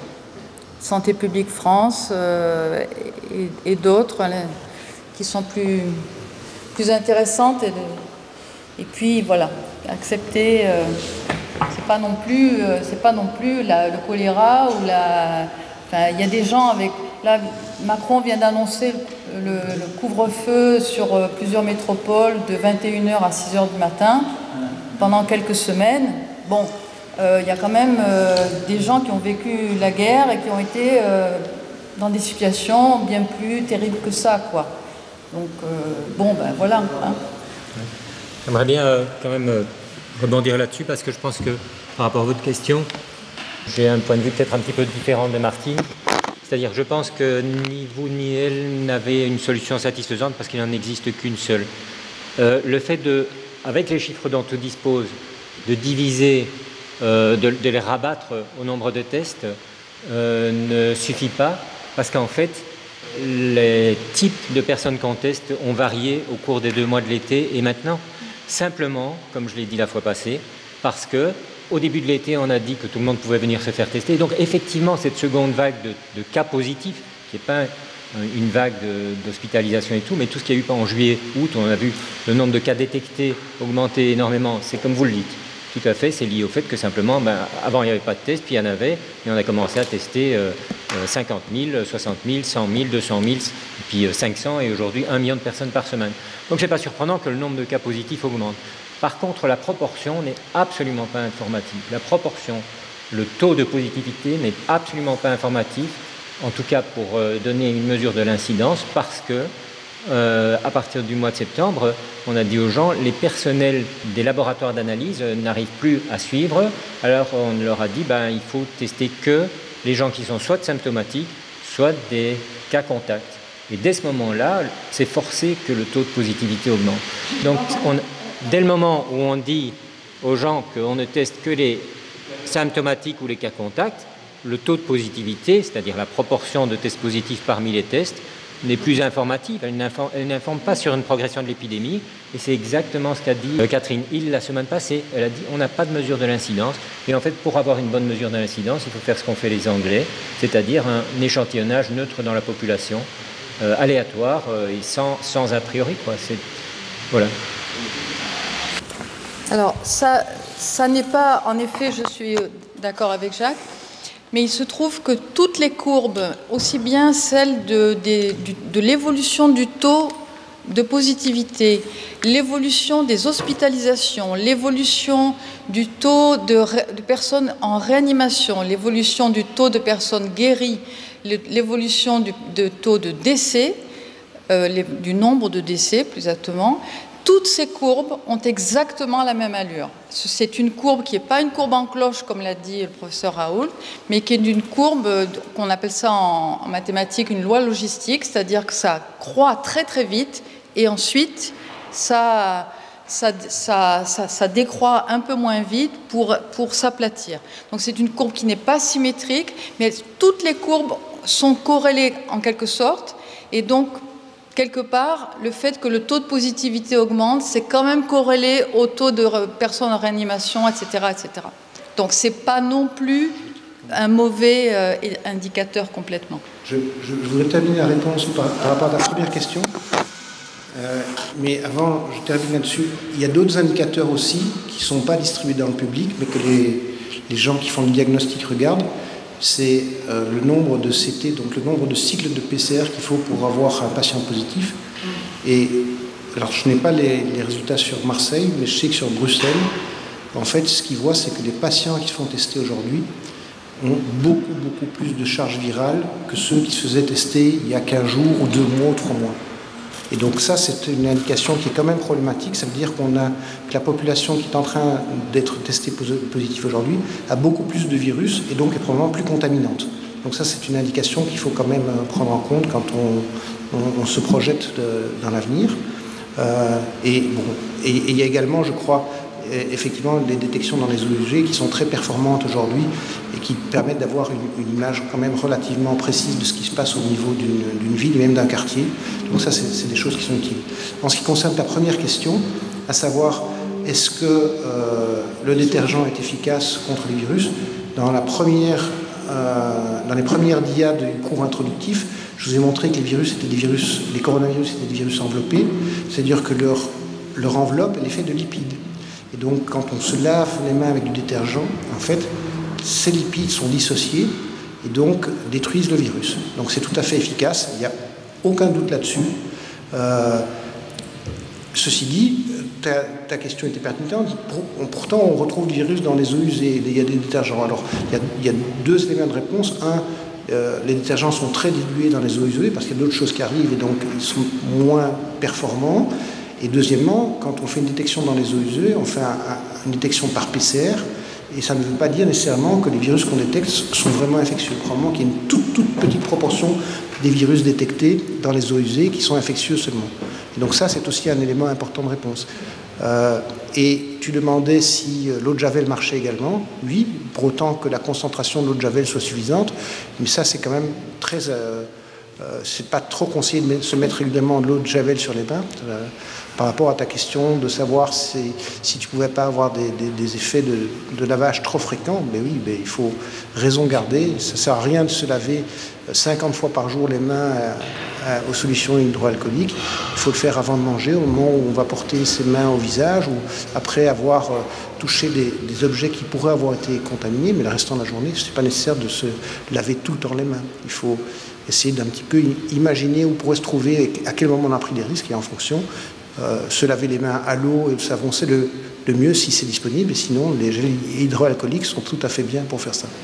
Santé publique France euh, et, et d'autres hein, qui sont plus, plus intéressantes. Et, et puis, voilà, accepter, euh, c'est pas non plus, euh, c'est pas non plus la, le choléra ou la... Enfin, il y a des gens avec... Là, Macron vient d'annoncer le, le couvre-feu sur euh, plusieurs métropoles de vingt et une heures à six heures du matin pendant quelques semaines. Bon, euh, il y a quand même euh, des gens qui ont vécu la guerre et qui ont été euh, dans des situations bien plus terribles que ça, quoi. Donc, euh, bon, ben voilà. Hein. J'aimerais bien euh, quand même euh, rebondir là-dessus parce que je pense que par rapport à votre question, j'ai un point de vue peut-être un petit peu différent de Martine. C'est-à-dire je pense que ni vous ni elle n'avez une solution satisfaisante parce qu'il n'en existe qu'une seule. Euh, le fait de, avec les chiffres dont on dispose, de diviser, euh, de, de les rabattre au nombre de tests euh, ne suffit pas parce qu'en fait, les types de personnes qu'on teste ont varié au cours des deux mois de l'été et maintenant, simplement, comme je l'ai dit la fois passée, parce que au début de l'été, on a dit que tout le monde pouvait venir se faire tester. Donc effectivement, cette seconde vague de, de cas positifs, qui n'est pas une vague d'hospitalisation et tout, mais tout ce qu'il y a eu en juillet, août, on a vu le nombre de cas détectés augmenter énormément. C'est comme vous le dites. Tout à fait, c'est lié au fait que simplement, ben, avant il n'y avait pas de test, puis il y en avait, et on a commencé à tester euh, cinquante mille, soixante mille, cent mille, deux cent mille, puis cinq cents, et aujourd'hui un million de personnes par semaine. Donc c'est pas surprenant que le nombre de cas positifs augmente. Par contre, la proportion n'est absolument pas informative. La proportion, le taux de positivité n'est absolument pas informatif, en tout cas pour euh, donner une mesure de l'incidence, parce que euh, à partir du mois de septembre, on a dit aux gens, les personnels des laboratoires d'analyse euh, n'arrivent plus à suivre, alors on leur a dit, ben, il faut tester que les gens qui sont soit symptomatiques, soit des cas contacts. Et dès ce moment-là, c'est forcé que le taux de positivité augmente. Donc, on, dès le moment où on dit aux gens qu'on ne teste que les symptomatiques ou les cas contacts, le taux de positivité, c'est-à-dire la proportion de tests positifs parmi les tests, n'est plus informative. Elle n'informe pas sur une progression de l'épidémie. Et c'est exactement ce qu'a dit Catherine Hill la semaine passée. Elle a dit on n'a pas de mesure de l'incidence. Et en fait, pour avoir une bonne mesure de l'incidence, il faut faire ce qu'ont fait les Anglais, c'est-à-dire un échantillonnage neutre dans la population, euh, aléatoire euh, et sans, sans a priori, quoi. C'est, voilà. Alors, ça, ça n'est pas, en effet, je suis d'accord avec Jacques, mais il se trouve que toutes les courbes, aussi bien celles de, de, de l'évolution du taux de positivité, l'évolution des hospitalisations, l'évolution du taux de, de personnes en réanimation, l'évolution du taux de personnes guéries, l'évolution du de taux de décès, euh, les, du nombre de décès, plus exactement. Toutes ces courbes ont exactement la même allure. C'est une courbe qui n'est pas une courbe en cloche, comme l'a dit le professeur Raoult, mais qui est une courbe qu'on appelle ça en, en mathématiques une loi logistique, c'est-à-dire que ça croît très très vite et ensuite ça, ça, ça, ça, ça décroît un peu moins vite pour, pour s'aplatir. Donc c'est une courbe qui n'est pas symétrique, mais toutes les courbes sont corrélées en quelque sorte, et donc quelque part, le fait que le taux de positivité augmente, c'est quand même corrélé au taux de personnes en réanimation, et cetera, et cetera. Donc, ce n'est pas non plus un mauvais euh, indicateur complètement. Je, je, je voudrais terminer la réponse par, par rapport à la première question. Euh, mais avant, je termine là-dessus. Il y a d'autres indicateurs aussi qui ne sont pas distribués dans le public, mais que les, les gens qui font le diagnostic regardent. C'est euh, le nombre de C T, donc le nombre de cycles de P C R qu'il faut pour avoir un patient positif. Et alors, je n'ai pas les, les résultats sur Marseille, mais je sais que sur Bruxelles, en fait, ce qu'ils voient, c'est que les patients qui se font tester aujourd'hui ont beaucoup, beaucoup plus de charge virale que ceux qui se faisaient tester il y a quinze jours, ou deux mois, ou trois mois. Et donc ça, c'est une indication qui est quand même problématique. Ça veut dire qu'on a que la population qui est en train d'être testée positive aujourd'hui a beaucoup plus de virus et donc est probablement plus contaminante. Donc ça, c'est une indication qu'il faut quand même prendre en compte quand on, on, on se projette de, dans l'avenir. Euh, et bon, et, et il y a également, je crois, effectivement, des détections dans les O U G qui sont très performantes aujourd'hui et qui permettent d'avoir une, une image quand même relativement précise de ce qui se passe au niveau d'une ville et même d'un quartier. Donc ça, c'est des choses qui sont utiles. En ce qui concerne ta première question, à savoir est-ce que euh, le détergent est efficace contre les virus, dans, la première, euh, dans les premières dias du cours introductif, je vous ai montré que les virus étaient des virus, les coronavirus étaient des virus enveloppés, c'est-à-dire que leur, leur enveloppe elle est faite de lipides. Et donc, quand on se lave les mains avec du détergent, en fait, ces lipides sont dissociés et donc détruisent le virus. Donc, c'est tout à fait efficace, il n'y a aucun doute là-dessus. Euh, ceci dit, ta, ta question était pertinente. Pour, on, pourtant, on retrouve du virus dans les eaux usées, il y a des détergents. Alors, il y a, il y a deux éléments de réponse. Un, euh, les détergents sont très dilués dans les eaux usées parce qu'il y a d'autres choses qui arrivent et donc ils sont moins performants. Et deuxièmement, quand on fait une détection dans les eaux usées, on fait un, un, une détection par P C R, et ça ne veut pas dire nécessairement que les virus qu'on détecte sont vraiment infectieux. Probablement qu'il y a une toute, toute petite proportion des virus détectés dans les eaux usées qui sont infectieux seulement. Et donc ça, c'est aussi un élément important de réponse. Euh, et tu demandais si l'eau de Javel marchait également. Oui, pour autant que la concentration de l'eau de Javel soit suffisante, mais ça, c'est quand même très... Euh, Euh, c'est pas trop conseillé de se mettre régulièrement de l'eau de Javel sur les mains. Euh, par rapport à ta question de savoir si, si tu pouvais pas avoir des, des, des effets de, de lavage trop fréquents, mais oui, mais il faut raison garder. Ça sert à rien de se laver cinquante fois par jour les mains à, à, aux solutions hydroalcooliques. Il faut le faire avant de manger, au moment où on va porter ses mains au visage, ou après avoir euh, touché des, des objets qui pourraient avoir été contaminés, mais le restant de la journée, c'est pas nécessaire de se laver tout le temps les mains. Il faut essayer d'un petit peu imaginer où pourrait se trouver, à quel moment on a pris des risques, et en fonction, euh, se laver les mains à l'eau et le savon, c'est le, le mieux si c'est disponible, et sinon les gels hydroalcooliques sont tout à fait bien pour faire ça.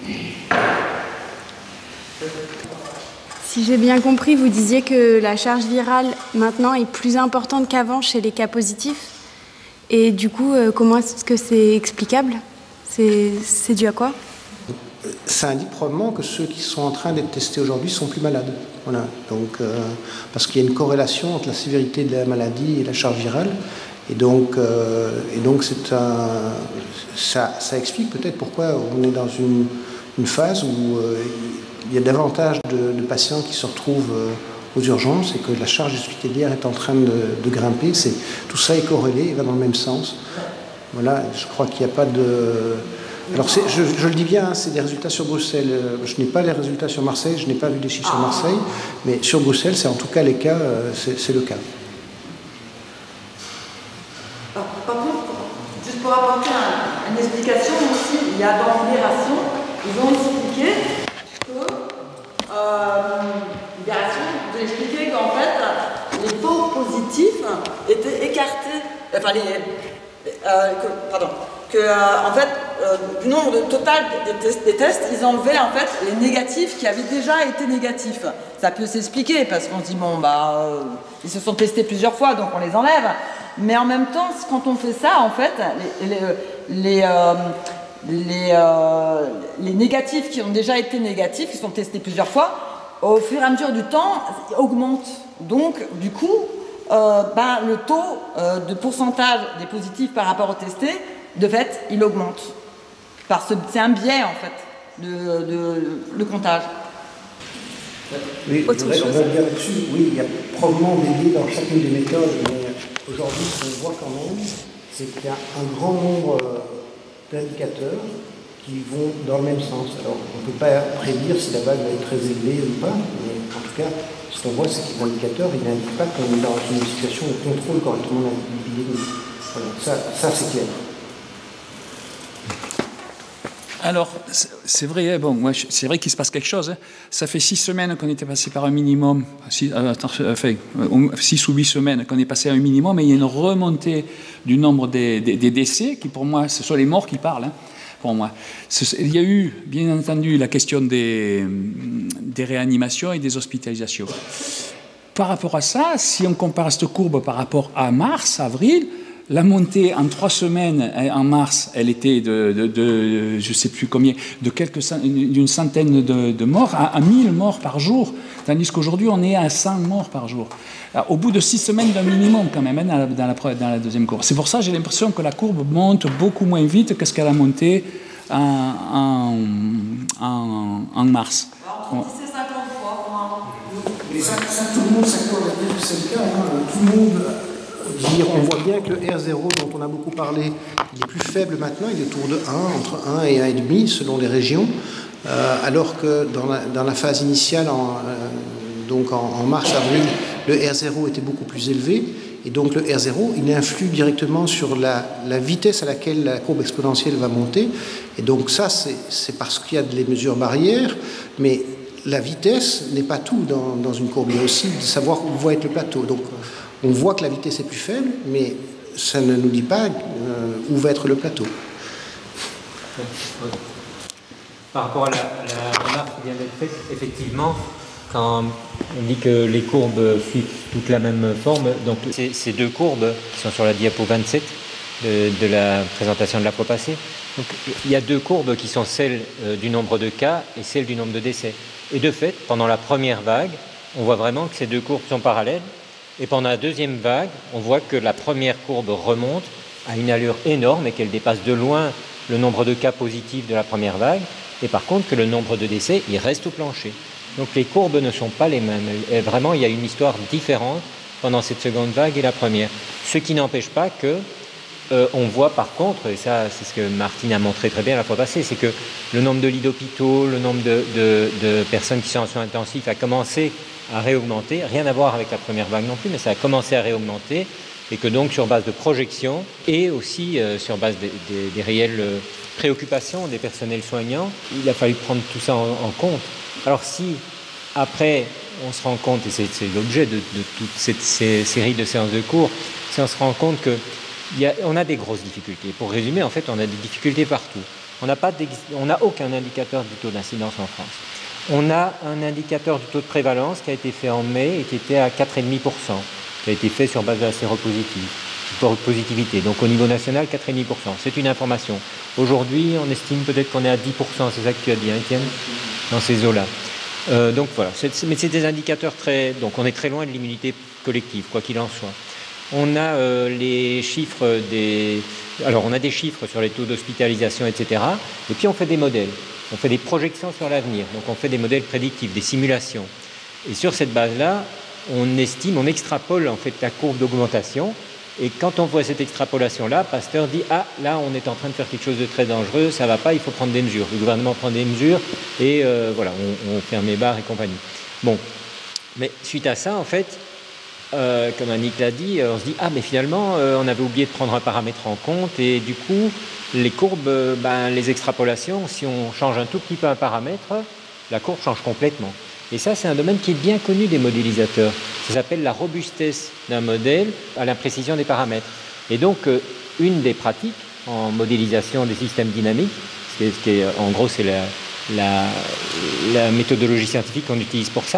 Si j'ai bien compris, vous disiez que la charge virale maintenant est plus importante qu'avant chez les cas positifs, et du coup, euh, comment est-ce que c'est explicable? C'est dû à quoi? Ça indique probablement que ceux qui sont en train d'être testés aujourd'hui sont plus malades. Voilà. Donc, euh, parce qu'il y a une corrélation entre la sévérité de la maladie et la charge virale. Et donc, euh, et donc c'est un, ça, ça explique peut-être pourquoi on est dans une, une phase où euh, il y a davantage de, de patients qui se retrouvent euh, aux urgences et que la charge hospitalière est en train de, de grimper. Tout ça est corrélé, il va dans le même sens. Voilà, je crois qu'il n'y a pas de... Alors, je, je le dis bien, hein, c'est des résultats sur Bruxelles. Je n'ai pas les résultats sur Marseille, je n'ai pas vu des chiffres sur Marseille, mais sur Bruxelles, c'est en tout cas les cas, euh, c'est le cas. Alors, par contre, juste pour apporter un, une explication aussi, il y a dans Libération, ils ont expliqué que euh, Libération vous expliquer qu'en fait, les faux positifs étaient écartés, enfin les, euh, que, pardon, que euh, en fait, euh, du nombre de total des tests, des tests, ils enlevaient en fait les négatifs qui avaient déjà été négatifs. ça peut s'expliquer parce qu'on se dit, bon, bah, euh, ils se sont testés plusieurs fois, donc on les enlève. Mais en même temps, quand on fait ça, en fait, les, les, les, euh, les, euh, les négatifs qui ont déjà été négatifs, qui sont testés plusieurs fois, au fur et à mesure du temps, augmentent. Donc, du coup, euh, ben, le taux euh, de pourcentage des positifs par rapport aux testés, de fait, il augmente. Parce que c'est un biais, en fait, de, de, de comptage. Oui, Autre on va chose. bien là-dessus. Oui, il y a probablement des biais dans chacune des méthodes, mais aujourd'hui, ce qu'on voit quand même, c'est qu'il y a un grand nombre d'indicateurs qui vont dans le même sens. Alors, on ne peut pas prédire si la vague va être très élevée ou pas, mais en tout cas, ce qu'on voit, c'est que l'indicateur, il n'indique pas qu'on est dans une situation de contrôle correctement de l'épidémie. Voilà, ça, ça c'est clair. Alors, c'est vrai, bon, moi, c'est vrai qu'il se passe quelque chose. Hein. Ça fait six semaines qu'on était passé par un minimum, six, euh, enfin, six ou huit semaines qu'on est passé à un minimum, et il y a une remontée du nombre des, des, des décès, qui pour moi, ce sont les morts qui parlent, hein, pour moi. Il y a eu, bien entendu, la question des, des réanimations et des hospitalisations. Par rapport à ça, si on compare cette courbe par rapport à mars, avril, la montée en trois semaines, en mars, elle était de, de, de je ne sais plus combien, de quelques d'une centaine de, de morts à, à mille morts par jour, tandis qu'aujourd'hui on est à cent morts par jour. Alors, au bout de six semaines d'un minimum quand même, hein, dans, la, dans, la, dans la deuxième courbe. C'est pour ça que j'ai l'impression que la courbe monte beaucoup moins vite que ce qu'elle a monté en, en, en, en mars. Alors, c'est cinquante fois. Mais ça, ça, tout le monde s'accorde à dire que c'est le cas. Hein. Tout le monde... Dire, on voit bien que le R zéro dont on a beaucoup parlé, il est plus faible maintenant, il est autour de un, entre un et un virgule cinq selon les régions, euh, alors que dans la, dans la phase initiale, en, euh, donc en, en mars-avril, le R zéro était beaucoup plus élevé, et donc le R zéro, il influe directement sur la, la vitesse à laquelle la courbe exponentielle va monter, et donc ça, c'est parce qu'il y a des mesures barrières, mais la vitesse n'est pas tout dans, dans une courbe, il y a aussi de savoir où va être le plateau. Donc, on voit que la vitesse est plus faible, mais ça ne nous dit pas euh, où va être le plateau. Par rapport à la, la remarque qui vient d'être faite, effectivement, quand on dit que les courbes suivent toute la même forme, donc ces, ces deux courbes qui sont sur la diapo vingt-sept de, de la présentation de la fois passée, donc il y a deux courbes qui sont celles euh, du nombre de cas et celles du nombre de décès. Et de fait, pendant la première vague, on voit vraiment que ces deux courbes sont parallèles. Et pendant la deuxième vague, on voit que la première courbe remonte à une allure énorme et qu'elle dépasse de loin le nombre de cas positifs de la première vague. Et par contre, que le nombre de décès, il reste au plancher. Donc les courbes ne sont pas les mêmes. Et vraiment, il y a une histoire différente pendant cette seconde vague et la première. Ce qui n'empêche pas que euh, on voit par contre, et ça c'est ce que Martine a montré très bien la fois passée, c'est que le nombre de lits d'hôpitaux, le nombre de, de, de personnes qui sont en soins intensifs a commencé à réaugmenter, rien à voir avec la première vague non plus, mais ça a commencé à réaugmenter, et que donc sur base de projections et aussi euh, sur base des, des, des réelles euh, préoccupations des personnels soignants, il a fallu prendre tout ça en, en compte. Alors si après on se rend compte, et c'est l'objet de, de toute cette ces série de séances de cours, si on se rend compte que y a, on a des grosses difficultés. Pour résumer, en fait, on a des difficultés partout. On n'a pas on n'a aucun indicateur du taux d'incidence en France. On a un indicateur du taux de prévalence qui a été fait en mai et qui était à quatre virgule cinq pour cent, qui a été fait sur base de la séropositivité. Donc au niveau national, quatre virgule cinq pour cent. C'est une information. Aujourd'hui, on estime peut-être qu'on est à dix pour cent, c'est ça que tu as dit, hein, Étienne, dans ces eaux-là. Euh, donc voilà, c'est, mais c'est des indicateurs très... Donc on est très loin de l'immunité collective, quoi qu'il en soit. On a euh, les chiffres des... Alors on a des chiffres sur les taux d'hospitalisation, et cetera. Et puis on fait des modèles. On fait des projections sur l'avenir, donc on fait des modèles prédictifs, des simulations. Et sur cette base-là, on estime, on extrapole en fait la courbe d'augmentation. Et quand on voit cette extrapolation-là, Pasteur dit « Ah, là, on est en train de faire quelque chose de très dangereux, ça ne va pas, il faut prendre des mesures. » Le gouvernement prend des mesures et euh, voilà, on, on ferme les bars et compagnie. Bon, mais suite à ça, en fait, euh, comme Annick l'a dit, on se dit « Ah, mais finalement, euh, on avait oublié de prendre un paramètre en compte et du coup, les courbes, ben, les extrapolations, si on change un tout petit peu un paramètre, la courbe change complètement. » Et ça, c'est un domaine qui est bien connu des modélisateurs. Ça s'appelle la robustesse d'un modèle à l'imprécision des paramètres. Et donc, euh, une des pratiques en modélisation des systèmes dynamiques, ce qui est, ce qui est, en gros, c'est la, la, la méthodologie scientifique qu'on utilise pour ça,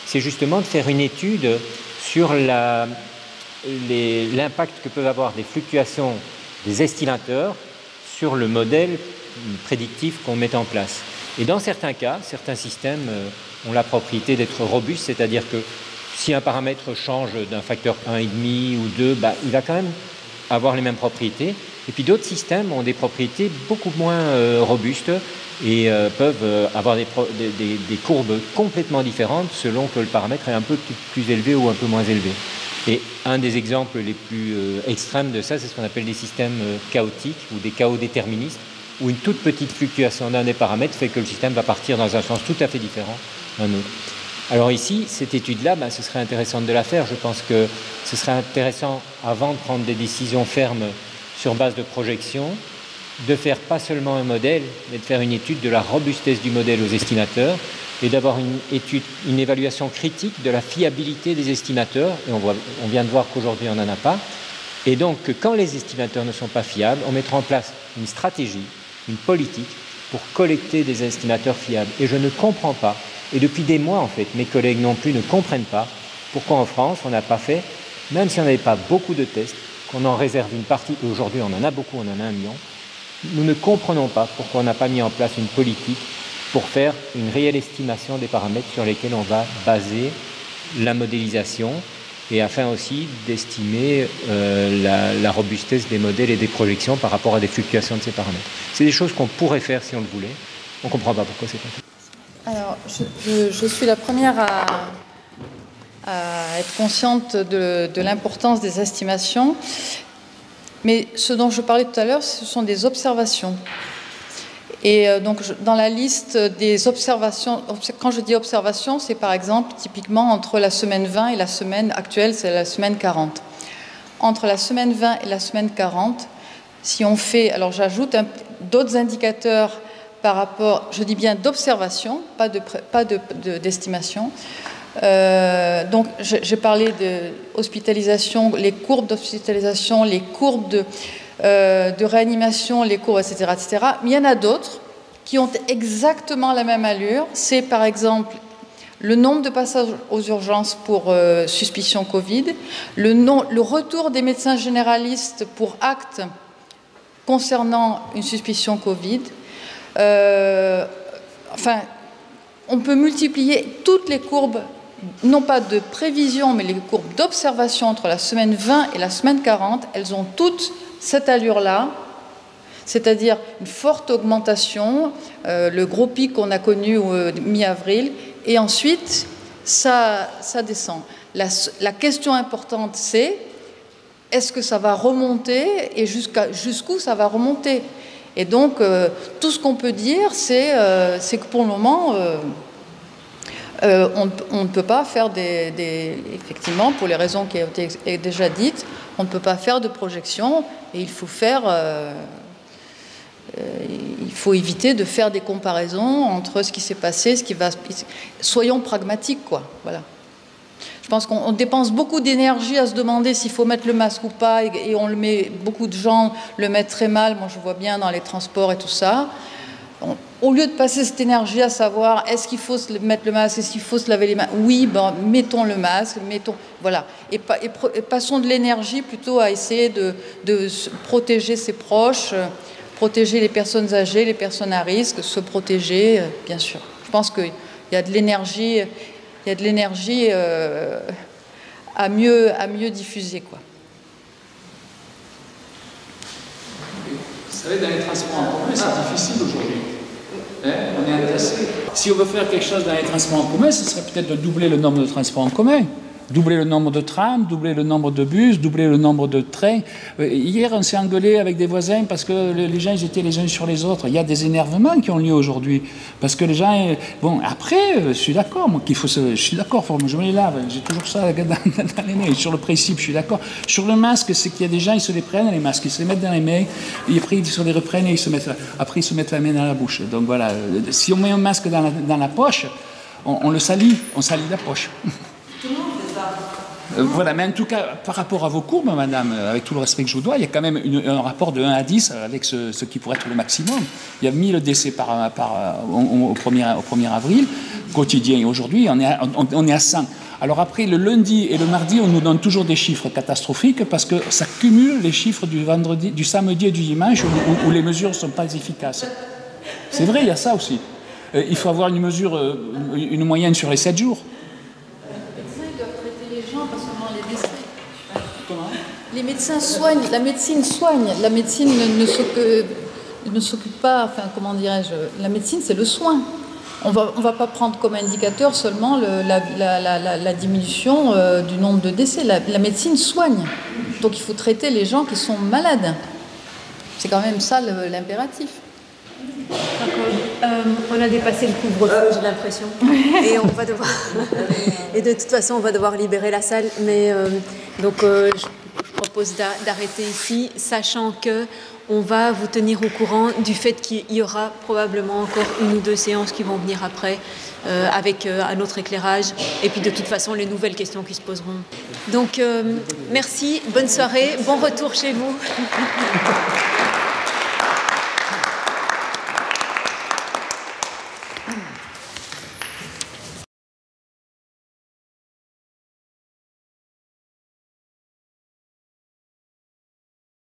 c'est justement de faire une étude sur l'impact que peuvent avoir des fluctuations des estimateurs sur le modèle prédictif qu'on met en place. Et dans certains cas, certains systèmes ont la propriété d'être robustes, c'est-à-dire que si un paramètre change d'un facteur un virgule cinq ou deux, bah, il va quand même avoir les mêmes propriétés. Et puis d'autres systèmes ont des propriétés beaucoup moins euh, robustes et euh, peuvent euh, avoir des, pro des, des, des courbes complètement différentes selon que le paramètre est un peu plus élevé ou un peu moins élevé. Et un des exemples les plus euh, extrêmes de ça, c'est ce qu'on appelle des systèmes euh, chaotiques ou des chaos déterministes, où une toute petite fluctuation d'un des paramètres fait que le système va partir dans un sens tout à fait différent d'un autre. Alors ici, cette étude-là, ben, ce serait intéressant de la faire. Je pense que ce serait intéressant, avant de prendre des décisions fermes sur base de projection, de faire pas seulement un modèle, mais de faire une étude de la robustesse du modèle aux estimateurs et d'avoir une étude, une évaluation critique de la fiabilité des estimateurs. Et on, voit, on vient de voir qu'aujourd'hui, on n'en a pas. Et donc, quand les estimateurs ne sont pas fiables, on mettra en place une stratégie, une politique pour collecter des estimateurs fiables. Et je ne comprends pas, et depuis des mois, en fait, mes collègues non plus ne comprennent pas pourquoi en France, on n'a pas fait, même si on n'avait pas beaucoup de tests, qu'on en réserve une partie, aujourd'hui on en a beaucoup, on en a un million, nous ne comprenons pas pourquoi on n'a pas mis en place une politique pour faire une réelle estimation des paramètres sur lesquels on va baser la modélisation et afin aussi d'estimer euh, la, la robustesse des modèles et des projections par rapport à des fluctuations de ces paramètres. C'est des choses qu'on pourrait faire si on le voulait. On ne comprend pas pourquoi c'est pas fait. Alors, je, je, je suis la première à, à être consciente de, de l'importance des estimations, mais ce dont je parlais tout à l'heure, ce sont des observations. Et euh, donc, je, dans la liste des observations, quand je dis observations, c'est par exemple typiquement entre la semaine vingt et la semaine actuelle, c'est la semaine quarante. Entre la semaine vingt et la semaine quarante, si on fait, alors j'ajoute d'autres indicateurs par rapport, je dis bien d'observation, pas de, pas de, de, d'estimation. Euh, donc, j'ai parlé d'hospitalisation, les courbes d'hospitalisation, les courbes de, euh, de réanimation, les courbes, et cetera, et cetera. Mais il y en a d'autres qui ont exactement la même allure. C'est par exemple le nombre de passages aux urgences pour euh, suspicion Covid, le, nom, le retour des médecins généralistes pour actes concernant une suspicion Covid. Euh, enfin, on peut multiplier toutes les courbes, non pas de prévision, mais les courbes d'observation entre la semaine vingt et la semaine quarante, elles ont toutes cette allure-là, c'est-à-dire une forte augmentation, euh, le gros pic qu'on a connu euh, mi-avril, et ensuite, ça, ça descend. La, la question importante, c'est est-ce que ça va remonter et jusqu'à, jusqu'où ça va remonter ? Et donc, euh, tout ce qu'on peut dire, c'est euh, que pour le moment, euh, euh, on, on ne peut pas faire des, des... Effectivement, pour les raisons qui ont été déjà dites, on ne peut pas faire de projection et il faut faire... Euh, euh, il faut éviter de faire des comparaisons entre ce qui s'est passé, ce qui va... Soyons pragmatiques, quoi. Voilà. Je pense qu'on dépense beaucoup d'énergie à se demander s'il faut mettre le masque ou pas, et, et on le met, beaucoup de gens le mettent très mal, moi je vois bien dans les transports et tout ça. On, au lieu de passer cette énergie à savoir est-ce qu'il faut se mettre le masque, est-ce qu'il faut se laver les mains, oui, ben, mettons le masque, mettons, voilà. Et, et, et passons de l'énergie plutôt à essayer de, de protéger ses proches, euh, protéger les personnes âgées, les personnes à risque, se protéger, euh, bien sûr. Je pense qu'il y a de l'énergie... Il y a de l'énergie euh, à, mieux, à mieux diffuser, quoi. Vous savez, dans les transports en commun, c'est difficile aujourd'hui. Hein, on est intéressé. Si on veut faire quelque chose dans les transports en commun, ce serait peut-être de doubler le nombre de transports en commun. Doubler le nombre de trams, doubler le nombre de bus, doubler le nombre de trains. Euh, hier, on s'est engueulé avec des voisins parce que les gens ils étaient les uns sur les autres. Il y a des énervements qui ont lieu aujourd'hui. Parce que les gens... Bon, après, je suis d'accord, moi, qu'il faut se... Je suis d'accord, je me les lave. J'ai toujours ça dans, dans les mains. Sur le principe, je suis d'accord. Sur le masque, c'est qu'il y a des gens, ils se les prennent, les masques, ils se les mettent dans les mains, et après, ils se les reprennent et ils se mettent... Après, ils se mettent la main dans la bouche. Donc voilà, si on met un masque dans la, dans la poche, on, on le salit, on salit la poche. Euh, voilà, mais en tout cas, par rapport à vos courbes, madame, avec tout le respect que je vous dois, il y a quand même une, un rapport de un à dix avec ce, ce qui pourrait être le maximum. Il y a mille décès par, par, au, au, premier, au premier avril, quotidien, et aujourd'hui, on, on, on est à cent. Alors après, le lundi et le mardi, on nous donne toujours des chiffres catastrophiques parce que ça cumule les chiffres du, vendredi, du samedi et du dimanche où, où, où les mesures ne sont pas efficaces. C'est vrai, il y a ça aussi. Euh, il faut avoir une mesure, euh, une moyenne sur les sept jours. Les médecins soignent, la médecine soigne, la médecine ne, ne s'occupe, ne s'occupe pas, enfin comment dirais-je, la médecine c'est le soin. On va, on va pas prendre comme indicateur seulement le, la, la, la, la diminution euh, du nombre de décès. La, la médecine soigne, donc il faut traiter les gens qui sont malades. C'est quand même ça le, l'impératif. Euh, on a dépassé le couvre-feu, j'ai l'impression, et on va devoir, et de toute façon on va devoir libérer la salle, mais euh, donc euh, je, je propose d'arrêter ici, sachant que on va vous tenir au courant du fait qu'il y aura probablement encore une ou deux séances qui vont venir après, euh, avec euh, un autre éclairage, et puis de toute façon les nouvelles questions qui se poseront. Donc euh, merci, bonne soirée, bon retour chez vous.